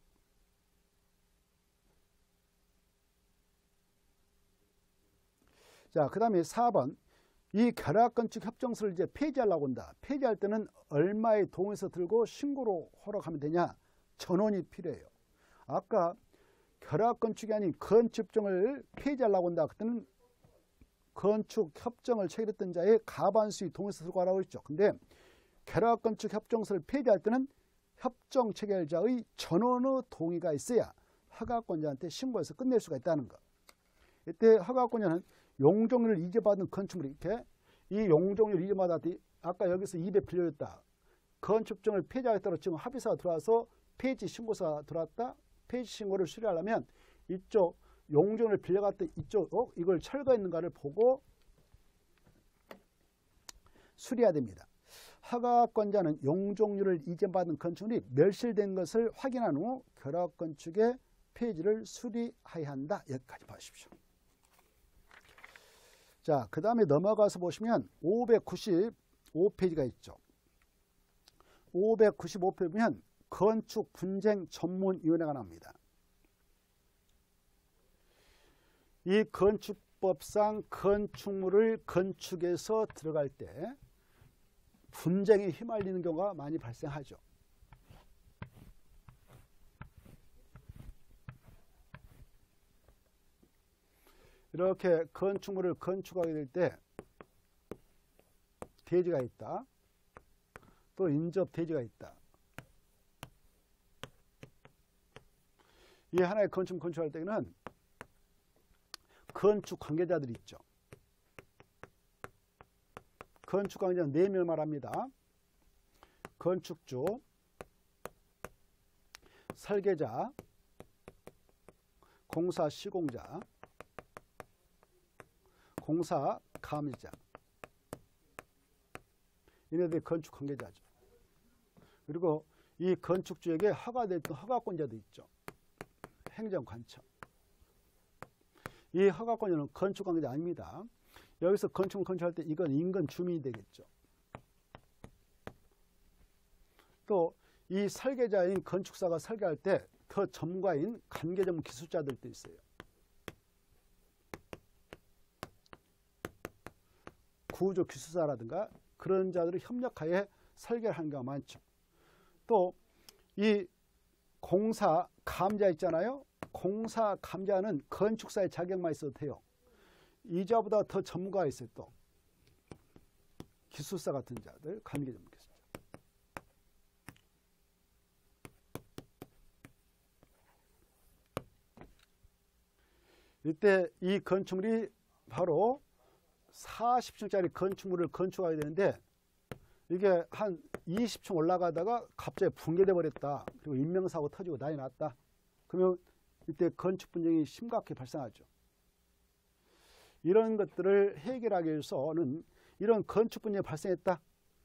자, 그 다음에 4번. 이 결합건축 협정서를 이제 폐지하려고 한다. 폐지할 때는 얼마의 동의서 들고 신고로 허락하면 되냐? 전원이 필요해요. 아까 결합건축이 아닌 건축협정을 폐지하려고 한다. 그때는 건축협정을 체결했던 자의 과반수의 동의서 들고 하라고 했죠. 근데 결합건축 협정서를 폐지할 때는 협정 체결자의 전원의 동의가 있어야 허가권자한테 신고해서 끝낼 수가 있다는 거. 이때 허가권자는 용적률을 이전받은 건축물이 이렇게 이 용적률 이전받았더니 아까 여기서 200 빌려줬다. 건축협정을 폐지하겠다고 지금 합의서가 들어와서 폐지 신고서가 들어왔다. 폐지 신고를 수리하려면 이쪽 용적률을 빌려갔더니 이쪽 이걸 철거했는가를 보고 수리해야 됩니다. 허가권자는 용적률을 이전받은 건축물이 멸실된 것을 확인한 후 결합건축의 폐지를 수리해야 한다. 여기까지 봐주십시오. 자, 그 다음에 넘어가서 보시면 595페이지가 있죠. 595페이지 보면 건축 분쟁 전문위원회가 나옵니다. 이 건축법상 건축물을 건축해서 들어갈 때 분쟁에 휘말리는 경우가 많이 발생하죠. 이렇게 건축물을 건축하게 될 때 대지가 있다. 또 인접 대지가 있다. 이 하나의 건축물 건축할 때는 건축 관계자들이 있죠. 건축 관계자는 4명을 말합니다. 건축주, 설계자, 공사 시공자, 공사 감리자. 이네들이 건축 관계자죠. 그리고 이 건축주에게 허가됐던 허가권자도 있죠. 행정관청. 이 허가권자는 건축 관계자 아닙니다. 여기서 건축을 건축할 때 이건 인근 주민이 되겠죠. 또 이 설계자인 건축사가 설계할 때 더 전문가인 관계 전문 기술자들도 있어요. 구조 기술사라든가 그런 자들이 협력하에 설계를 하는 경우가 많죠. 또 이 공사 감자 있잖아요. 공사 감자는 건축사의 자격만 있어도 돼요. 이자보다 더 전문가가 있어요. 또 기술사 같은 자들, 관계 전문 기술자. 이때 이 건축물이 바로 40층짜리 건축물을 건축하게 되는데 이게 한 20층 올라가다가 갑자기 붕괴돼 버렸다. 그리고 인명사고 터지고 난리 났다. 그러면 이때 건축 분쟁이 심각하게 발생하죠. 이런 것들을 해결하기 위해서는 이런 건축 분쟁이 발생했다.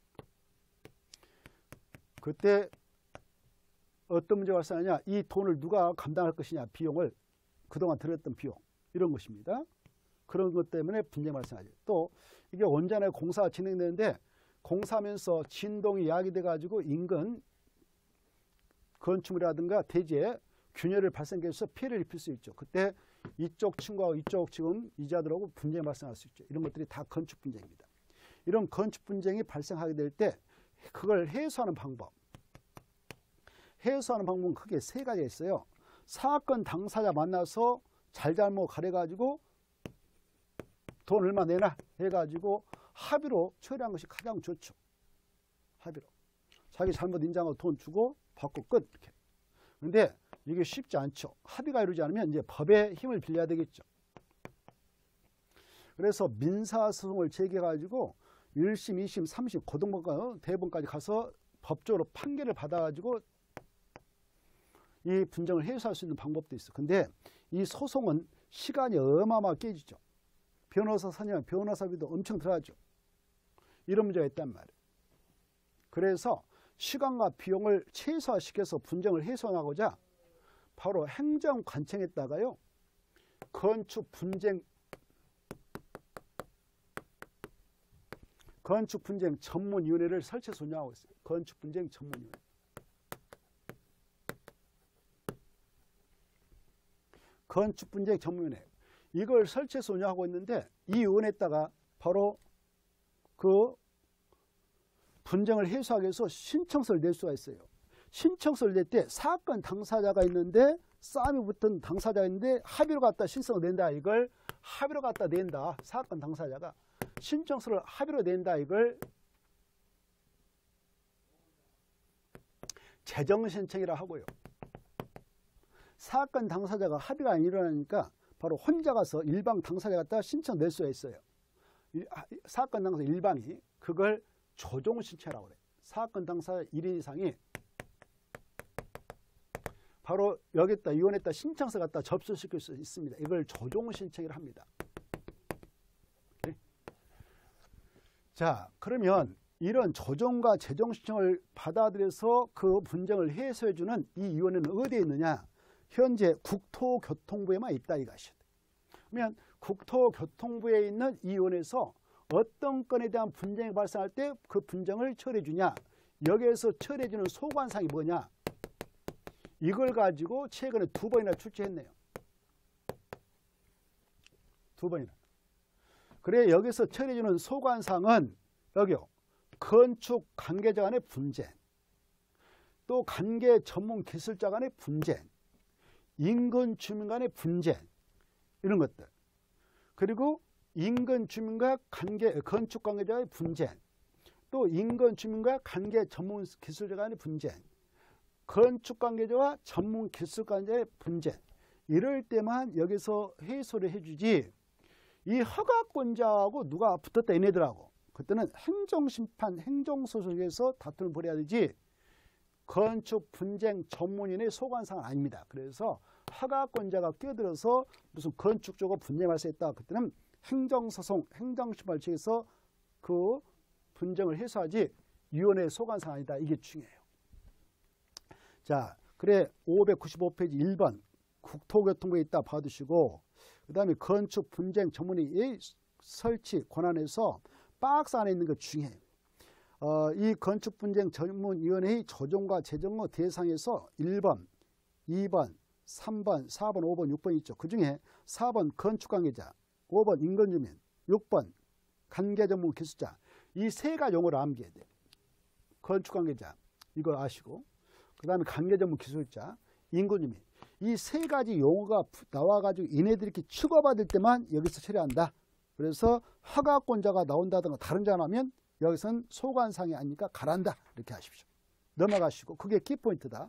그때 어떤 문제가 발생하냐. 이 돈을 누가 감당할 것이냐. 비용을 그동안 들였던 비용. 이런 것입니다. 그런 것 때문에 분쟁이 발생하죠. 또 이게 원전의 공사가 진행되는데 공사하면서 진동이 야기돼 가지고 인근 건축물이라든가 대지에 균열을 발생해서 피해를 입힐 수 있죠. 그때 이쪽 층과 이쪽 층은 이자들하고 분쟁이 발생할 수 있죠. 이런 것들이 다 건축 분쟁입니다. 이런 건축 분쟁이 발생하게 될 때 그걸 해소하는 방법. 해소하는 방법은 크게 세 가지가 있어요. 사건 당사자 만나서 잘잘못 가려가지고 돈 얼마 내놔 해가지고 합의로 처리한 것이 가장 좋죠. 합의로. 자기 잘못 인정하고 돈 주고 받고 끝. 이렇게. 근데 이게 쉽지 않죠. 합의가 이루지 않으면 이제 법의 힘을 빌려야 되겠죠. 그래서 민사소송을 제기해가지고 1심, 2심, 3심, 고등법원, 대법원까지 가서 법적으로 판결을 받아가지고 이 분쟁을 해소할 수 있는 방법도 있어. 근데 이 소송은 시간이 어마어마하게 깨지죠. 변호사 선임, 변호사비도 엄청 들어가죠. 이런 문제가 있단 말이에요. 그래서 시간과 비용을 최소화시켜서 분쟁을 해소하고자 바로 행정관청에다가요, 건축분쟁 전문위원회를 설치해서 운영하고 있어요. 건축분쟁 전문위원회. 건축분쟁 전문위원회. 이걸 설치해서 운영하고 있는데 이 위원회에다가 바로 그 분쟁을 해소하기 위해서 신청서를 낼 수가 있어요. 신청서를 낼 때 사건 당사자가 있는데 싸움이 붙은 당사자가 있는데 합의로 갖다 신청을 낸다. 이걸 합의로 갖다 낸다. 사건 당사자가 신청서를 합의로 낸다. 이걸 재정신청이라 하고요. 사건 당사자가 합의가 안 일어나니까 바로 혼자 가서 일방 당사자 갖다 신청 낼 수가 있어요. 사건 당사자 일방이 그걸 조정신청이라고 그래요. 사건 당사자 1인 이상이 바로 여기다 위원회에다 신청서 갖다 접수시킬 수 있습니다. 이걸 조정신청이라고 합니다. 네. 자, 그러면 이런 조정과 재정신청을 받아들여서 그 분쟁을 해소해주는 이 위원회는 어디에 있느냐? 현재 국토교통부에만 있다 이것이다. 그러면 국토교통부에 있는 이 위원회에서 어떤 건에 대한 분쟁이 발생할 때 그 분쟁을 처리해 주냐? 여기에서 처리해 주는 소관사항이 뭐냐? 이걸 가지고 최근에 2번이나 출제했네요. 2번이나. 그래 여기서 처리해 주는 소관사항은 여기요. 건축 관계자 간의 분쟁, 또 관계 전문 기술자 간의 분쟁, 인근 주민 간의 분쟁, 이런 것들. 그리고 인근 주민과 건축 관계자의 분쟁, 또 인근 주민과 관계 전문 기술자 간의 분쟁, 건축 관계자와 전문 기술관계자의 분쟁, 이럴 때만 여기서 해소를 해주지, 이 허가권자하고 누가 붙었다 얘네들하고 그때는 행정심판, 행정소송에서 다툼을 벌여야 되지 건축 분쟁 전문인의 소관사항은 아닙니다. 그래서 허가권자가 끼어들어서 무슨 건축적으로 분쟁이 발생했다. 그때는 행정소송, 행정심판을 통해서 그 분쟁을 해소하지 위원회의 소관사항 아니다. 이게 중요해요. 자, 그래 595페이지 1번 국토교통부에 있다 봐두시고, 그 다음에 건축 분쟁 전문위의 설치 권한에서 박스 안에 있는 거 중요해요. 이 건축 분쟁 전문위원회의 조정과 재정의 대상에서 1번, 2번, 3번, 4번, 5번, 6번 있죠. 그 중에 4번 건축관계자, 5번 인근주민, 6번 관계전문 기술자, 이 세 가지 용어를 암기해야 돼요. 건축관계자 이걸 아시고, 그 다음에 관계전문 기술자, 인근주민, 이 세 가지 용어가 나와가지고 얘네들이 이렇게 추가받을 때만 여기서 처리한다. 그래서 허가권자가 나온다든가 다른 자 나면 여기서는 소관상이 아니니까 가란다. 이렇게 하십시오. 넘어가시고, 그게 키포인트다.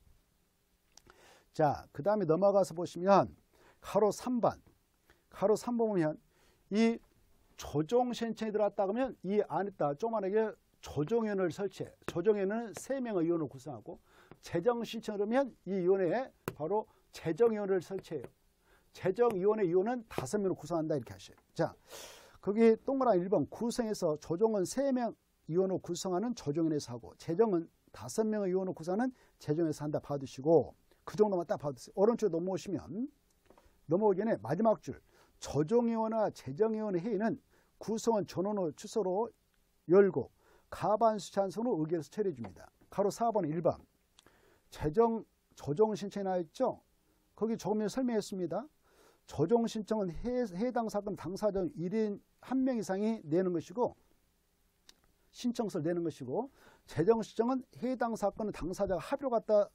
자, 그 다음에 넘어가서 보시면 가로 3번. 가로 3번 보면 이 조정 신청이 들어왔다 그러면 이 안에다 조그만하게 조정위원회를 설치해. 조정위원회는 3명의 위원을 구성하고, 재정 신청을 하면 이 위원회에 바로 재정위원회를 설치해요. 재정위원회 위원은 5명을 구성한다. 이렇게 하셔요. 자, 거기 동그라미 1번 구성해서 조정은 3명 위원을 구성하는 조정위원회에서 하고, 재정은 5명의 위원을 구성하는 재정위원회에서 한다 봐두시고, 그 정도만 딱 봐두세요. 오른쪽에 넘어오시면, 넘어오기 전에 마지막 줄, 조정위원회와 재정위원회 회의는 구성원 전원의 추서로 열고 가반수 찬성으로 의결해서 처리해 줍니다. 가로 4번 1번 재정 조정 신청이 나와 있죠. 거기 조금 전에 설명했습니다. 조정 신청은 해당 사건 당사자 1인 1명 이상이 내는 것이고 신청서를 내는 것이고, 재정 신청은 해당 사건은 당사자가 합의로 갖다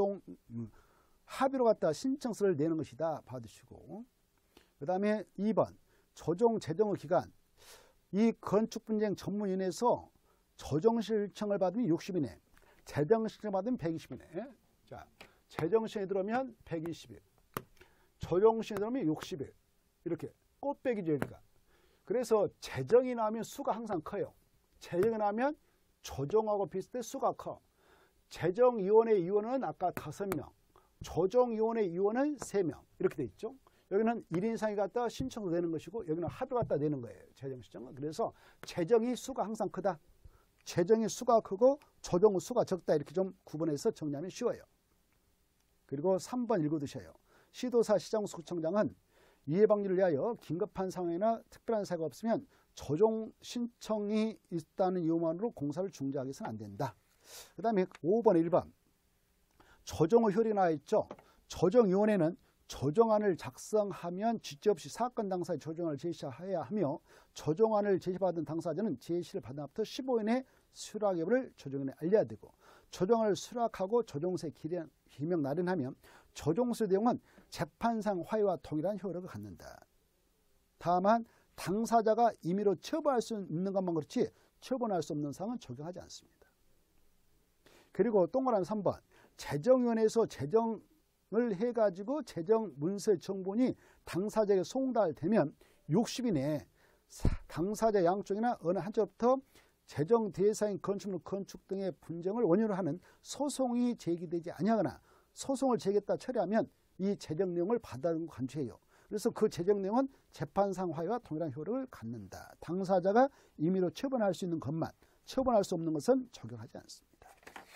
신청서를 내는 것이다 받으시고, 그 다음에 2번 조정 재정의 기간. 이 건축분쟁 전문위원회에서 조정 신청을 받으면 60일에, 재정 신청을 받으면 120일에. 자, 재정 신청이 들어오면 120일, 조정 신청이 들어오면 60일. 이렇게 꽃배기죠, 여기가. 그래서 재정이 나오면 수가 항상 커요. 재정이 나오면 조정하고 비슷해 수가 커. 재정위원회 위원은 아까 5명, 조정위원회 위원은 3명 이렇게 돼 있죠. 여기는 1인 이상이 갖다 신청도 되는 것이고, 여기는 합의로 갖다 내는 거예요, 재정 신청은. 그래서 재정이 수가 항상 크다, 재정이 수가 크고 조정의 수가 적다, 이렇게 좀 구분해서 정리하면 쉬워요. 그리고 3번 읽어두셔요. 시도사 시장구청장은 이해 방지를 위하여 긴급한 상황이나 특별한 사고가 없으면 조정 신청이 있다는 이유만으로 공사를 중지하게 해서는 안 된다. 그 다음에 5번 1번 조정의 효력이 나와 있죠. 조정위원회는 조정안을 작성하면 지체 없이 사건 당사의 조정안을 제시해야 하며, 조정안을 제시받은 당사자는 제시를 받은 앞부터 15일 내에 수락 여부를 조정위원회에 알려야 되고, 조정안을 수락하고 조정세 기명 날인하면 조정세 내용은 재판상 화해와 동일한 효력을 갖는다. 다만 당사자가 임의로 처벌할 수 있는 것만 그렇지 처분할 수 없는 사항은 적용하지 않습니다. 그리고 동그란 3번 재정위원회에서 재정을 해가지고 재정 문서 정본이 당사자에게 송달되면 60일 내에 당사자 양쪽이나 어느 한쪽부터 재정 대상인 건축물 건축 등의 분쟁을 원인으로 하는 소송이 제기되지 아니하거나 소송을 제기했다 처리하면 이 재정 내용을 받아들고 간주해요. 그래서 그 재정 내용은 재판상 화해와 동일한 효력을 갖는다. 당사자가 임의로 처분할 수 있는 것만, 처분할 수 없는 것은 적용하지 않습니다.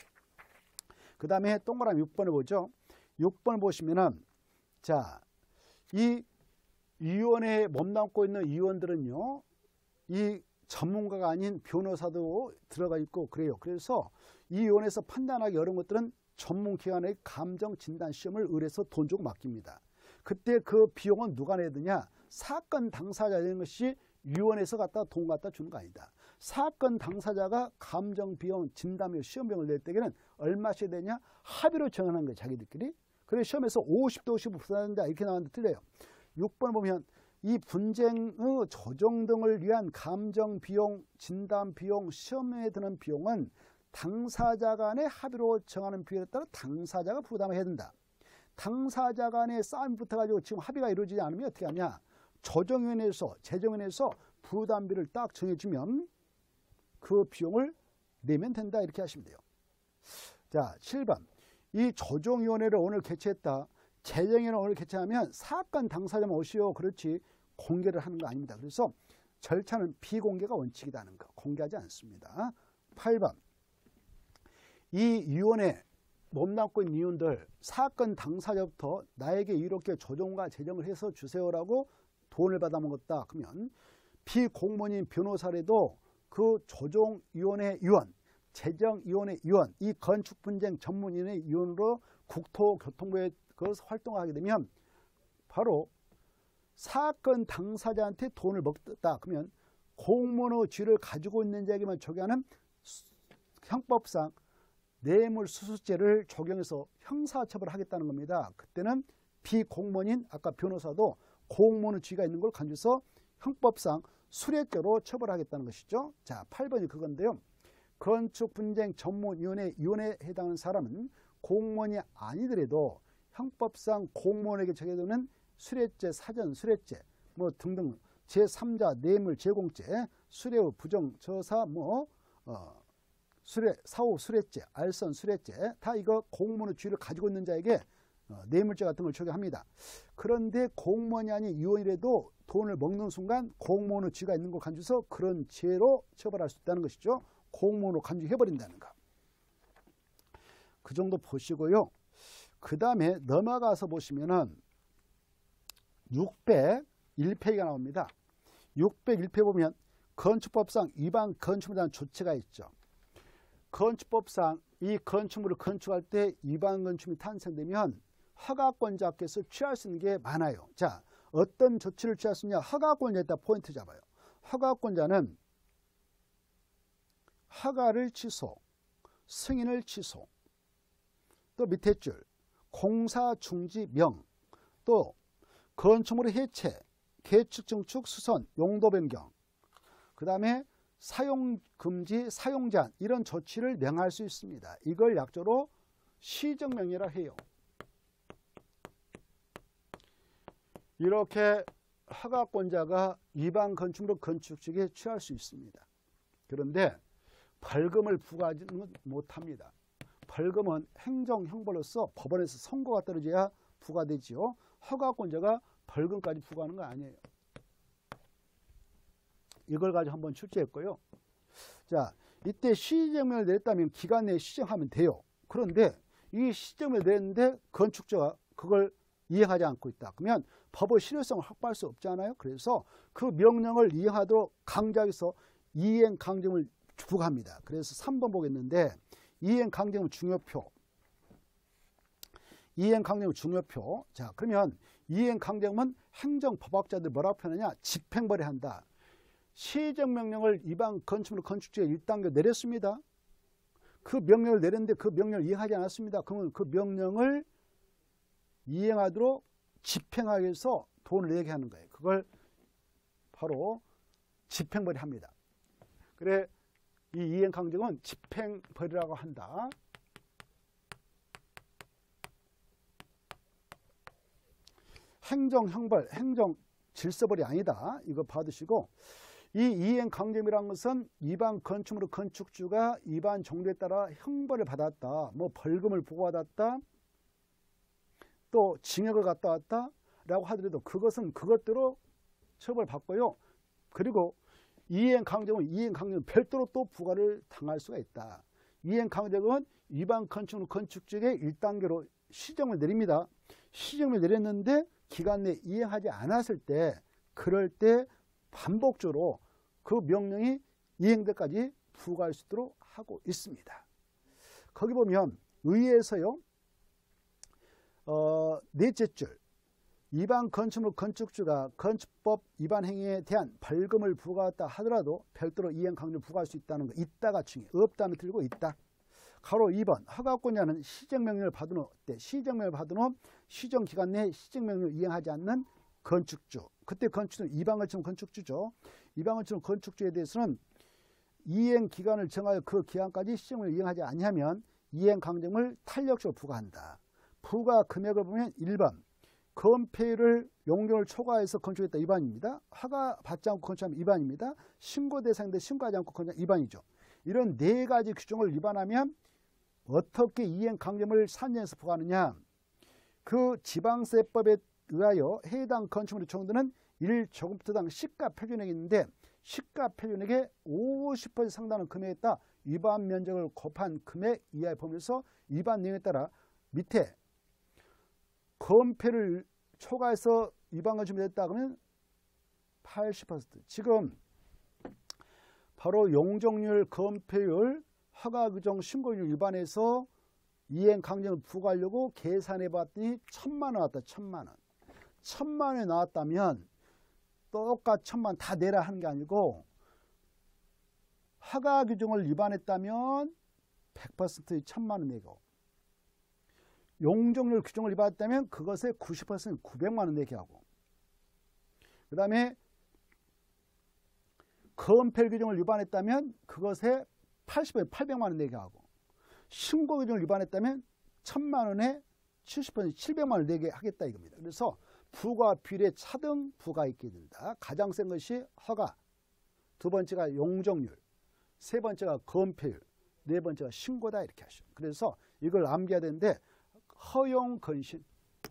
그 다음에 동그라미 6번을 보죠. 6번을 보시면은, 자, 이 위원회에 몸담고 있는 위원들은요, 이 전문가가 아닌 변호사도 들어가 있고 그래요. 그래서 이 위원회에서 판단하기 어려운 것들은 전문기관의 감정진단시험을 의뢰해서 돈 주고 맡깁니다. 그때 그 비용은 누가 내야 되냐? 사건 당사자가 되는 것이 위원회에서 갖다 돈 갖다 주는 거 아니다. 사건 당사자가 감정비용, 진단비용, 시험비용을 낼 때에는 얼마씩 되냐? 합의로 정하는 거예요, 자기들끼리. 그래서 시험에서 50대 50 부담한다 이렇게 나왔는데 틀려요. 6번 보면 이 분쟁의 조정 등을 위한 감정비용, 진단비용, 시험에 드는 비용은 당사자 간의 합의로 정하는 비용에 따라 당사자가 부담을 해야 된다. 당사자 간의 싸움이 붙어가지고 지금 합의가 이루어지지 않으면 어떻게 하냐? 조정위원회에서, 재정위원회에서 부담비를 딱 정해주면 그 비용을 내면 된다 이렇게 하시면 돼요. 자, 7번 이 조정위원회를 오늘 개최했다. 재정위원회를 오늘 개최하면 사건 당사자만 오시오. 그렇지 공개를 하는 거 아닙니다. 그래서 절차는 비공개가 원칙이라는 거, 공개하지 않습니다. 8번 이 위원회 몸담고 있는 위원들 사건 당사자부터 나에게 이렇게 조정과 재정을 해서 주세요라고 돈을 받아 먹었다. 그러면 비공무원인 변호사라도 그 조정위원회 위원, 재정위원회 위원, 이 건축분쟁 전문위원회 위원으로 국토교통부에 그것을 활동하게 되면 바로 사건 당사자한테 돈을 먹었다. 그러면 공무원의 죄를 가지고 있는 자에게만 적용하는 형법상 뇌물수수죄를 적용해서 형사처벌을 하겠다는 겁니다. 그때는 비공무원인 아까 변호사도 공무원의 죄가 있는 걸 간주해서 형법상 수뢰죄로 처벌하겠다는 것이죠. 자, 8번이 그건데요. 건축분쟁 전문위원회에 해당하는 사람은 공무원이 아니더라도 형법상 공무원에게 적용되는 수뢰죄, 사전 수뢰죄 뭐 등등 제3자 뇌물 제공죄, 수뢰의 부정저사 수뢰, 사후 수뢰죄, 알선 수뢰죄 다 이거 공무원의 죄를 가지고 있는 자에게 뇌물죄 같은 걸 적용합니다. 그런데 공무원이 아닌 위원이라도 돈을 먹는 순간 공무원의 죄가 있는 걸 간주해서 그런 죄로 처벌할 수 있다는 것이죠. 공무원으로 간주해버린다는 거. 그 정도 보시고요. 그 다음에 넘어가서 보시면은 601페이지가 나옵니다. 601페이지 보면 건축법상 위반 건축물에 대한 조치가 있죠. 건축법상 이 건축물을 건축할 때 위반 건축물이 탄생되면 허가권자께서 취할 수 있는 게 많아요. 자, 어떤 조치를 취할 수 있냐? 허가권자에 따라 포인트 잡아요. 허가권자는 허가를 취소, 승인을 취소, 또 밑에 줄 공사 중지 명, 또 건축물의 해체, 개축, 증축, 수선, 용도 변경, 그 다음에 사용 금지, 사용 제한 이런 조치를 명할 수 있습니다. 이걸 약조로 시정명령이라 해요. 이렇게 허가권자가 위반 건축물을 건축직에 취할 수 있습니다. 그런데 벌금을 부과하지는 못합니다. 벌금은 행정형벌로서 법원에서 선고가 떨어져야 부과되지요. 허가권자가 벌금까지 부과하는 거 아니에요. 이걸 가지고 한번 출제했고요. 자, 이때 시정명을 내렸다면 기간 내에 시정하면 돼요. 그런데 이 시정명을 내렸는데 건축자가 그걸 이행하지 않고 있다. 그러면 법의 실효성을 확보할 수 없잖아요. 그래서 그 명령을 이행하도록 강제해서 이행 강제를 부과합니다. 그래서 3번 보겠는데 이행 강제물 중요표. 이행 강제물 중요표. 자, 그러면 이행 강제물은 행정법학자들 뭐라고 표현하냐? 집행벌이 한다. 시정명령을 위반 건축물 건축지에 1단계 내렸습니다. 그 명령을 내렸는데 그 명령을 이행하지 않았습니다. 그러면 그 명령을 이행하도록 집행하기 위해서 돈을 내게 하는 거예요. 그걸 바로 집행벌이 합니다. 그래, 이 이행 강제는 집행벌이라고 한다. 행정형벌, 행정질서벌이 아니다. 이거 받으시고, 이 이행 강제물이라는 것은 위반 건축물 건축주가 위반 정도에 따라 형벌을 받았다. 뭐 벌금을 부과받았다. 또 징역을 갔다 왔다 라고 하더라도 그것은 그것대로 처벌받고요. 그리고 이행 강제금은 별도로 또 부과를 당할 수가 있다. 이행 강제금은 위반 건축물 건축주에 1단계로 시정을 내립니다. 시정을 내렸는데 기간 내에 이행하지 않았을 때, 그럴 때 반복적으로 그 명령이 이행될 때까지 부과할 수 있도록 하고 있습니다. 거기 보면 의회에서요, 넷째 줄 위반 건축물 건축주가 건축법 위반 행위에 대한 벌금을 부과했다 하더라도 별도로 이행 강제를 부과할 수 있다는 거, 있다가 중요해. 없다는 틀리고 있다. 가로 2번 허가권자는 시정명령을 받은 후 시정명령을 받은 후 시정기간 내에 시정명령을 이행하지 않는 건축주, 그때 건축주는 위반 건축물 건축주죠. 위반 건축물 건축주에 대해서는 이행 기간을 정하여 그 기간까지 시정을 이행하지 아니하면 이행 강제금을 탄력적으로 부과한다. 부과 금액을 보면 1번 건폐율을 용적을 초과해서 건축했다 위반입니다. 허가 받지 않고 건축하면 위반입니다. 신고 대상인데 신고하지 않고 건축하면 위반이죠. 이런 네 가지 규정을 위반하면 어떻게 이행 강제금을 산정해서 부과하느냐? 그 지방세법에 의하여 해당 건축물의 총액은 1제곱미터당 시가 표준액이 있는데 시가 표준액의 50% 상당한 금액에 따라 위반 면적을 곱한 금액 이하의 범위에서 위반 내용에 따라 밑에 건폐를 초과해서 위반 건축물이 됐다 그러면 80%. 지금 바로 용적률, 건폐율, 허가규정, 신고율 위반해서 이행 강제금을 부과하려고 계산해 봤더니 1,000만 원 나왔다. 1,000만 원. 1,000만 원이 나왔다면 똑같이 1,000만 원 다 내라 하는 게 아니고 허가규정을 위반했다면 100%의 1,000만 원 내고 용적률 규정을 위반했다면 그것의 90% 900만 원 내게 하고, 그 다음에 건폐 규정을 위반했다면 그것의 80% 800만 원 내게 하고, 신고 규정을 위반했다면 1,000만 원에 70% 700만 원 내게 하겠다 이겁니다. 그래서 부과 비례 차등 부가 있게 된다. 가장 센 것이 허가, 두 번째가 용적률, 세 번째가 건폐율, 네 번째가 신고다 이렇게 하시죠. 그래서 이걸 암기해야 되는데 허용 건신,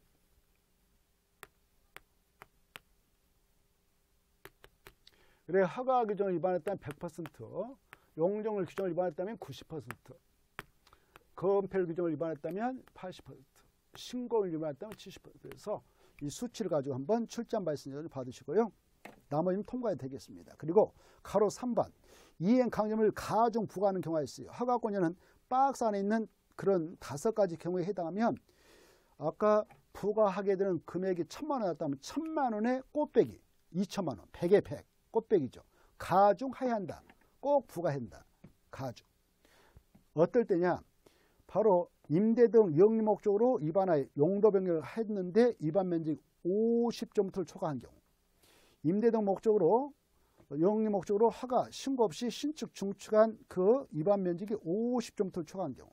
그래 허가 규정을 위반했다면 100%, 용적률 규정을 위반했다면 90%, 건폐율 규정을 위반했다면 80%, 신고를 위반했다면 70%. 그래서 이 수치를 가지고 한번 출제한 말씀을 받으시고요. 나머지는 통과해도 되겠습니다. 그리고 가로 3번 이행 강제물을 가중 부과하는 경우가 있어요. 허가권자는 박스 안에 있는 그런 5가지 경우에 해당하면 아까 부과하게 되는 금액이 1,000만 원 나왔다면 1,000만 원의 꽃배기 2천만 원, 100의 100, 꽃배기죠. 가중하여야 한다. 꼭 부과한다. 가중. 어떨 때냐? 바로 임대 등 영리 목적으로 입안하여 용도 변경을 했는데 입안 면적 50제곱미터를 초과한 경우, 임대 등 목적으로 영리 목적으로 허가 신고 없이 신축 중축한 그 입안 면적이 50제곱미터를 초과한 경우,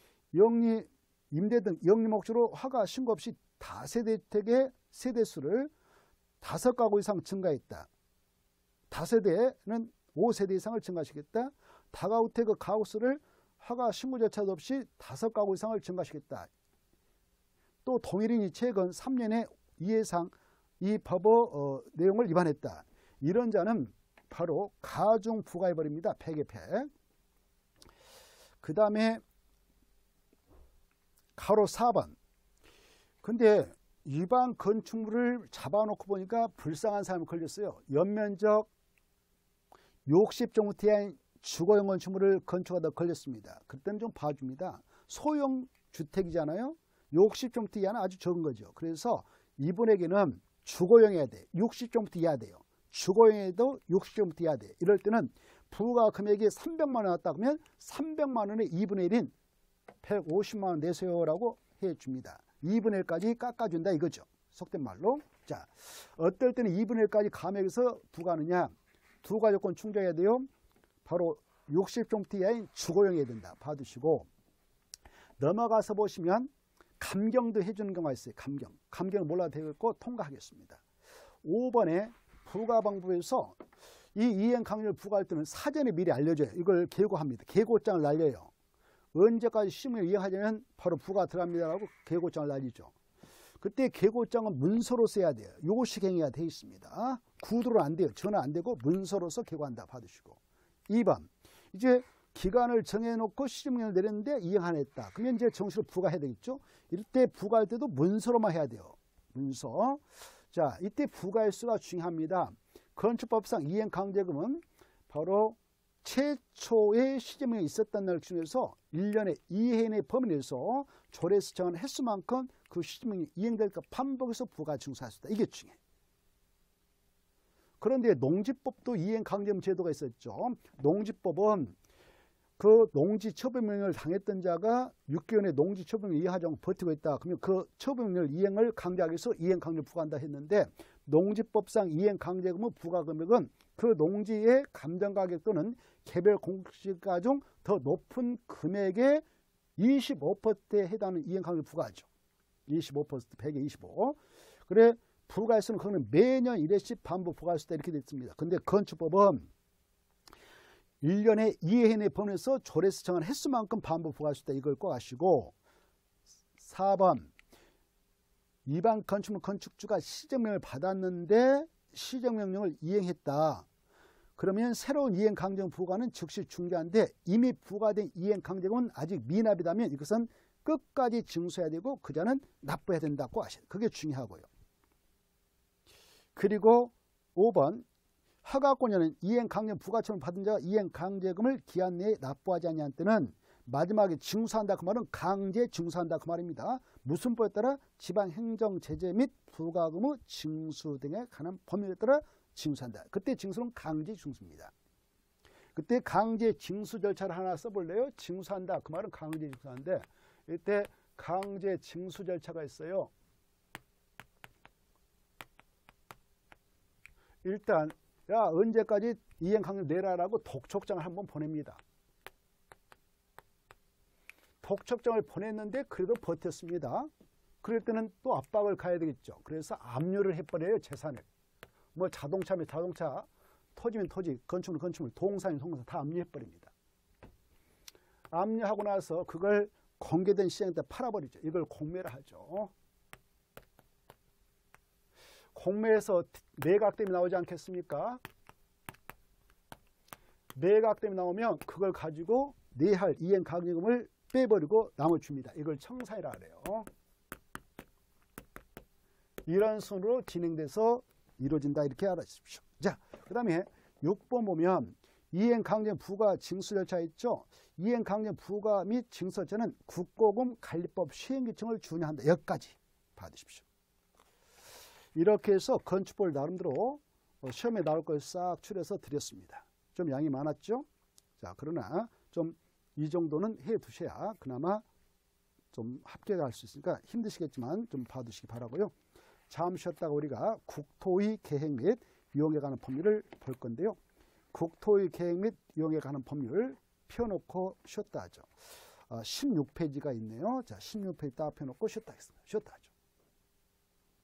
임대 등 영리 목적으로 허가 신고 없이 다세대 주택의 세대수를 5가구 이상 증가했다. 다세대는 5세대 이상을 증가시켰다. 다가구택의 가구수를 허가 신고 절차도 없이 5가구 이상을 증가시켰다. 또 동일인이 최근 3년에 이해상 이 법의 내용을 위반했다. 이런 자는 바로 가중 부과해버립니다. 100의 100. 그 다음에 가로 4번. 근데 위반 건축물을 잡아놓고 보니까 불쌍한 사람이 걸렸어요. 연면적 60제곱미터 이하인 주거용 건축물을 건축하다 걸렸습니다. 그때는 좀 봐줍니다. 소형 주택이잖아요. 60제곱미터 이하는 아주 적은 거죠. 그래서 이분에게는 주거용해야 돼. 60제곱미터 이하 돼요. 주거용에도 60제곱미터 이하 돼. 이럴 때는 부과 금액이 300만 원 나왔다 그러면 300만 원의 2분의 1인 150만 원 내세요라고 해줍니다. 2분의 1까지 깎아준다 이거죠. 속된 말로. 자, 어떨 때는 2분의 1까지 감액해서 부과하느냐. 2가지 조건 충족해야 돼요. 바로 60제곱미터 이하인 주거용해야 된다. 봐두시고 넘어가서 보시면 감경도 해주는 경우가 있어요. 감경을 몰라도 되겠고 통과하겠습니다. 5번에 부과 방법에서 이 이행 강요를 부과할 때는 사전에 미리 알려줘요. 이걸 계고합니다. 계고장을 날려요. 언제까지 시험을 이행하려면 바로 부과 들어갑니다라고 계고장을 날리죠. 그때 계고장은 문서로 써야 돼요. 요식행위가 되어 있습니다. 구두로 안 돼요. 전화 안 되고 문서로서 계고한다. 받으시고. 2번 이제 기간을 정해놓고 시정령을 내렸는데 이행 안 했다. 그러면 이제 정시로 부과해야 되겠죠. 이때 부과할 때도 문서로만 해야 돼요. 문서. 자, 이때 부과일수가 중요합니다. 건축법상 이행 강제금은 바로 최초의 시정령이 있었던 날 중에서 1년에 2해 이내 범위 내에서 조례에서 정한 횟수만큼 그 시정령이 이행될까 반복해서 부과 징수할 수 있다. 이게 중요해요. 그런데 농지법도 이행 강제금 제도가 있었죠. 농지법은 그 농지 처분명령을 당했던 자가 6개월의 농지 처분명령 이행하지 않고 버티고 있다. 그러면 그 처분명령 이행을 강제하기 위해서 이행 강제를 부과한다 했는데 농지법상 이행 강제금의 부과 금액은 그 농지의 감정가격 또는 개별 공시가 중 더 높은 금액의 25%에 해당하는 이행 강제를 부과하죠. 25%, 100에 25. 그래 부과일수는 그거는 매년 1회씩 반복 부과할 수 있다 이렇게 됐습니다. 근데 건축법은 1년에 2회 이내 범위에서 조례에서 정한 횟수만큼 반복 부과할 수 있다. 이걸 꼭 아시고 4번 위반 건축물 건축주가 시정명령을 받았는데 시정명령을 이행했다. 그러면 새로운 이행 강제금 부과는 즉시 중지하는데 이미 부과된 이행 강제금은 아직 미납이라면 이것은 끝까지 징수해야 되고 그 자는 납부해야 된다고 아셔야 돼요. 그게 중요하고요. 그리고 5번 허가권자는 이행 강제금 부과처를 받은 자가 이행 강제금을 기한 내에 납부하지 않는 때는 마지막에 징수한다 그 말은 강제 징수한다 그 말입니다. 무슨법에 따라 지방행정 제재 및 부과금의 징수 등에 관한 법률에 따라 징수한다. 그때 징수는 강제 징수입니다. 그때 강제 징수 절차를 하나 써볼래요? 징수한다 그 말은 강제 징수하는데 이때 강제 징수 절차가 있어요. 일단 야 언제까지 이행 강제 내라라고 독촉장을 한번 보냅니다. 독촉장을 보냈는데 그래도 버텼습니다. 그럴 때는 또 압박을 가야 되겠죠. 그래서 압류를 해버려요. 재산을. 뭐 자동차면 자동차, 토지면 토지, 건축물 건축물, 동산이면 동산 다 압류해버립니다. 압류하고 나서 그걸 공개된 시장에다 팔아버리죠. 이걸 공매를 하죠. 공매에서 매각됨이 나오지 않겠습니까? 매각됨이 나오면 그걸 가지고 내할 이행 강제금을 빼버리고 남을 줍니다. 이걸 청산이라 그래요. 이런 순으로 진행돼서 이루어진다 이렇게 알아주십시오. 자, 그 다음에 6번 보면 이행 강제 부과 징수 절차 있죠. 이행 강제 부과 및 징수제는 국고금 관리법 시행규칙을 준용한다. 여기까지 받으십시오. 이렇게 해서 건축법을 나름대로 시험에 나올 걸 싹 추려서 드렸습니다. 좀 양이 많았죠? 자, 그러나 좀 이 정도는 해 두셔야 그나마 좀 합격할 수 있으니까 힘드시겠지만 좀 봐두시기 바라고요. 잠시 쉬었다가 우리가 국토의 계획 및 이용에 관한 법률을 볼 건데요. 국토의 계획 및 이용에 관한 법률 펴놓고 쉬었다 하죠. 16페이지가 있네요. 자, 16페이지 딱 펴놓고 쉬었다 하겠습니다. 쉬었다 하죠.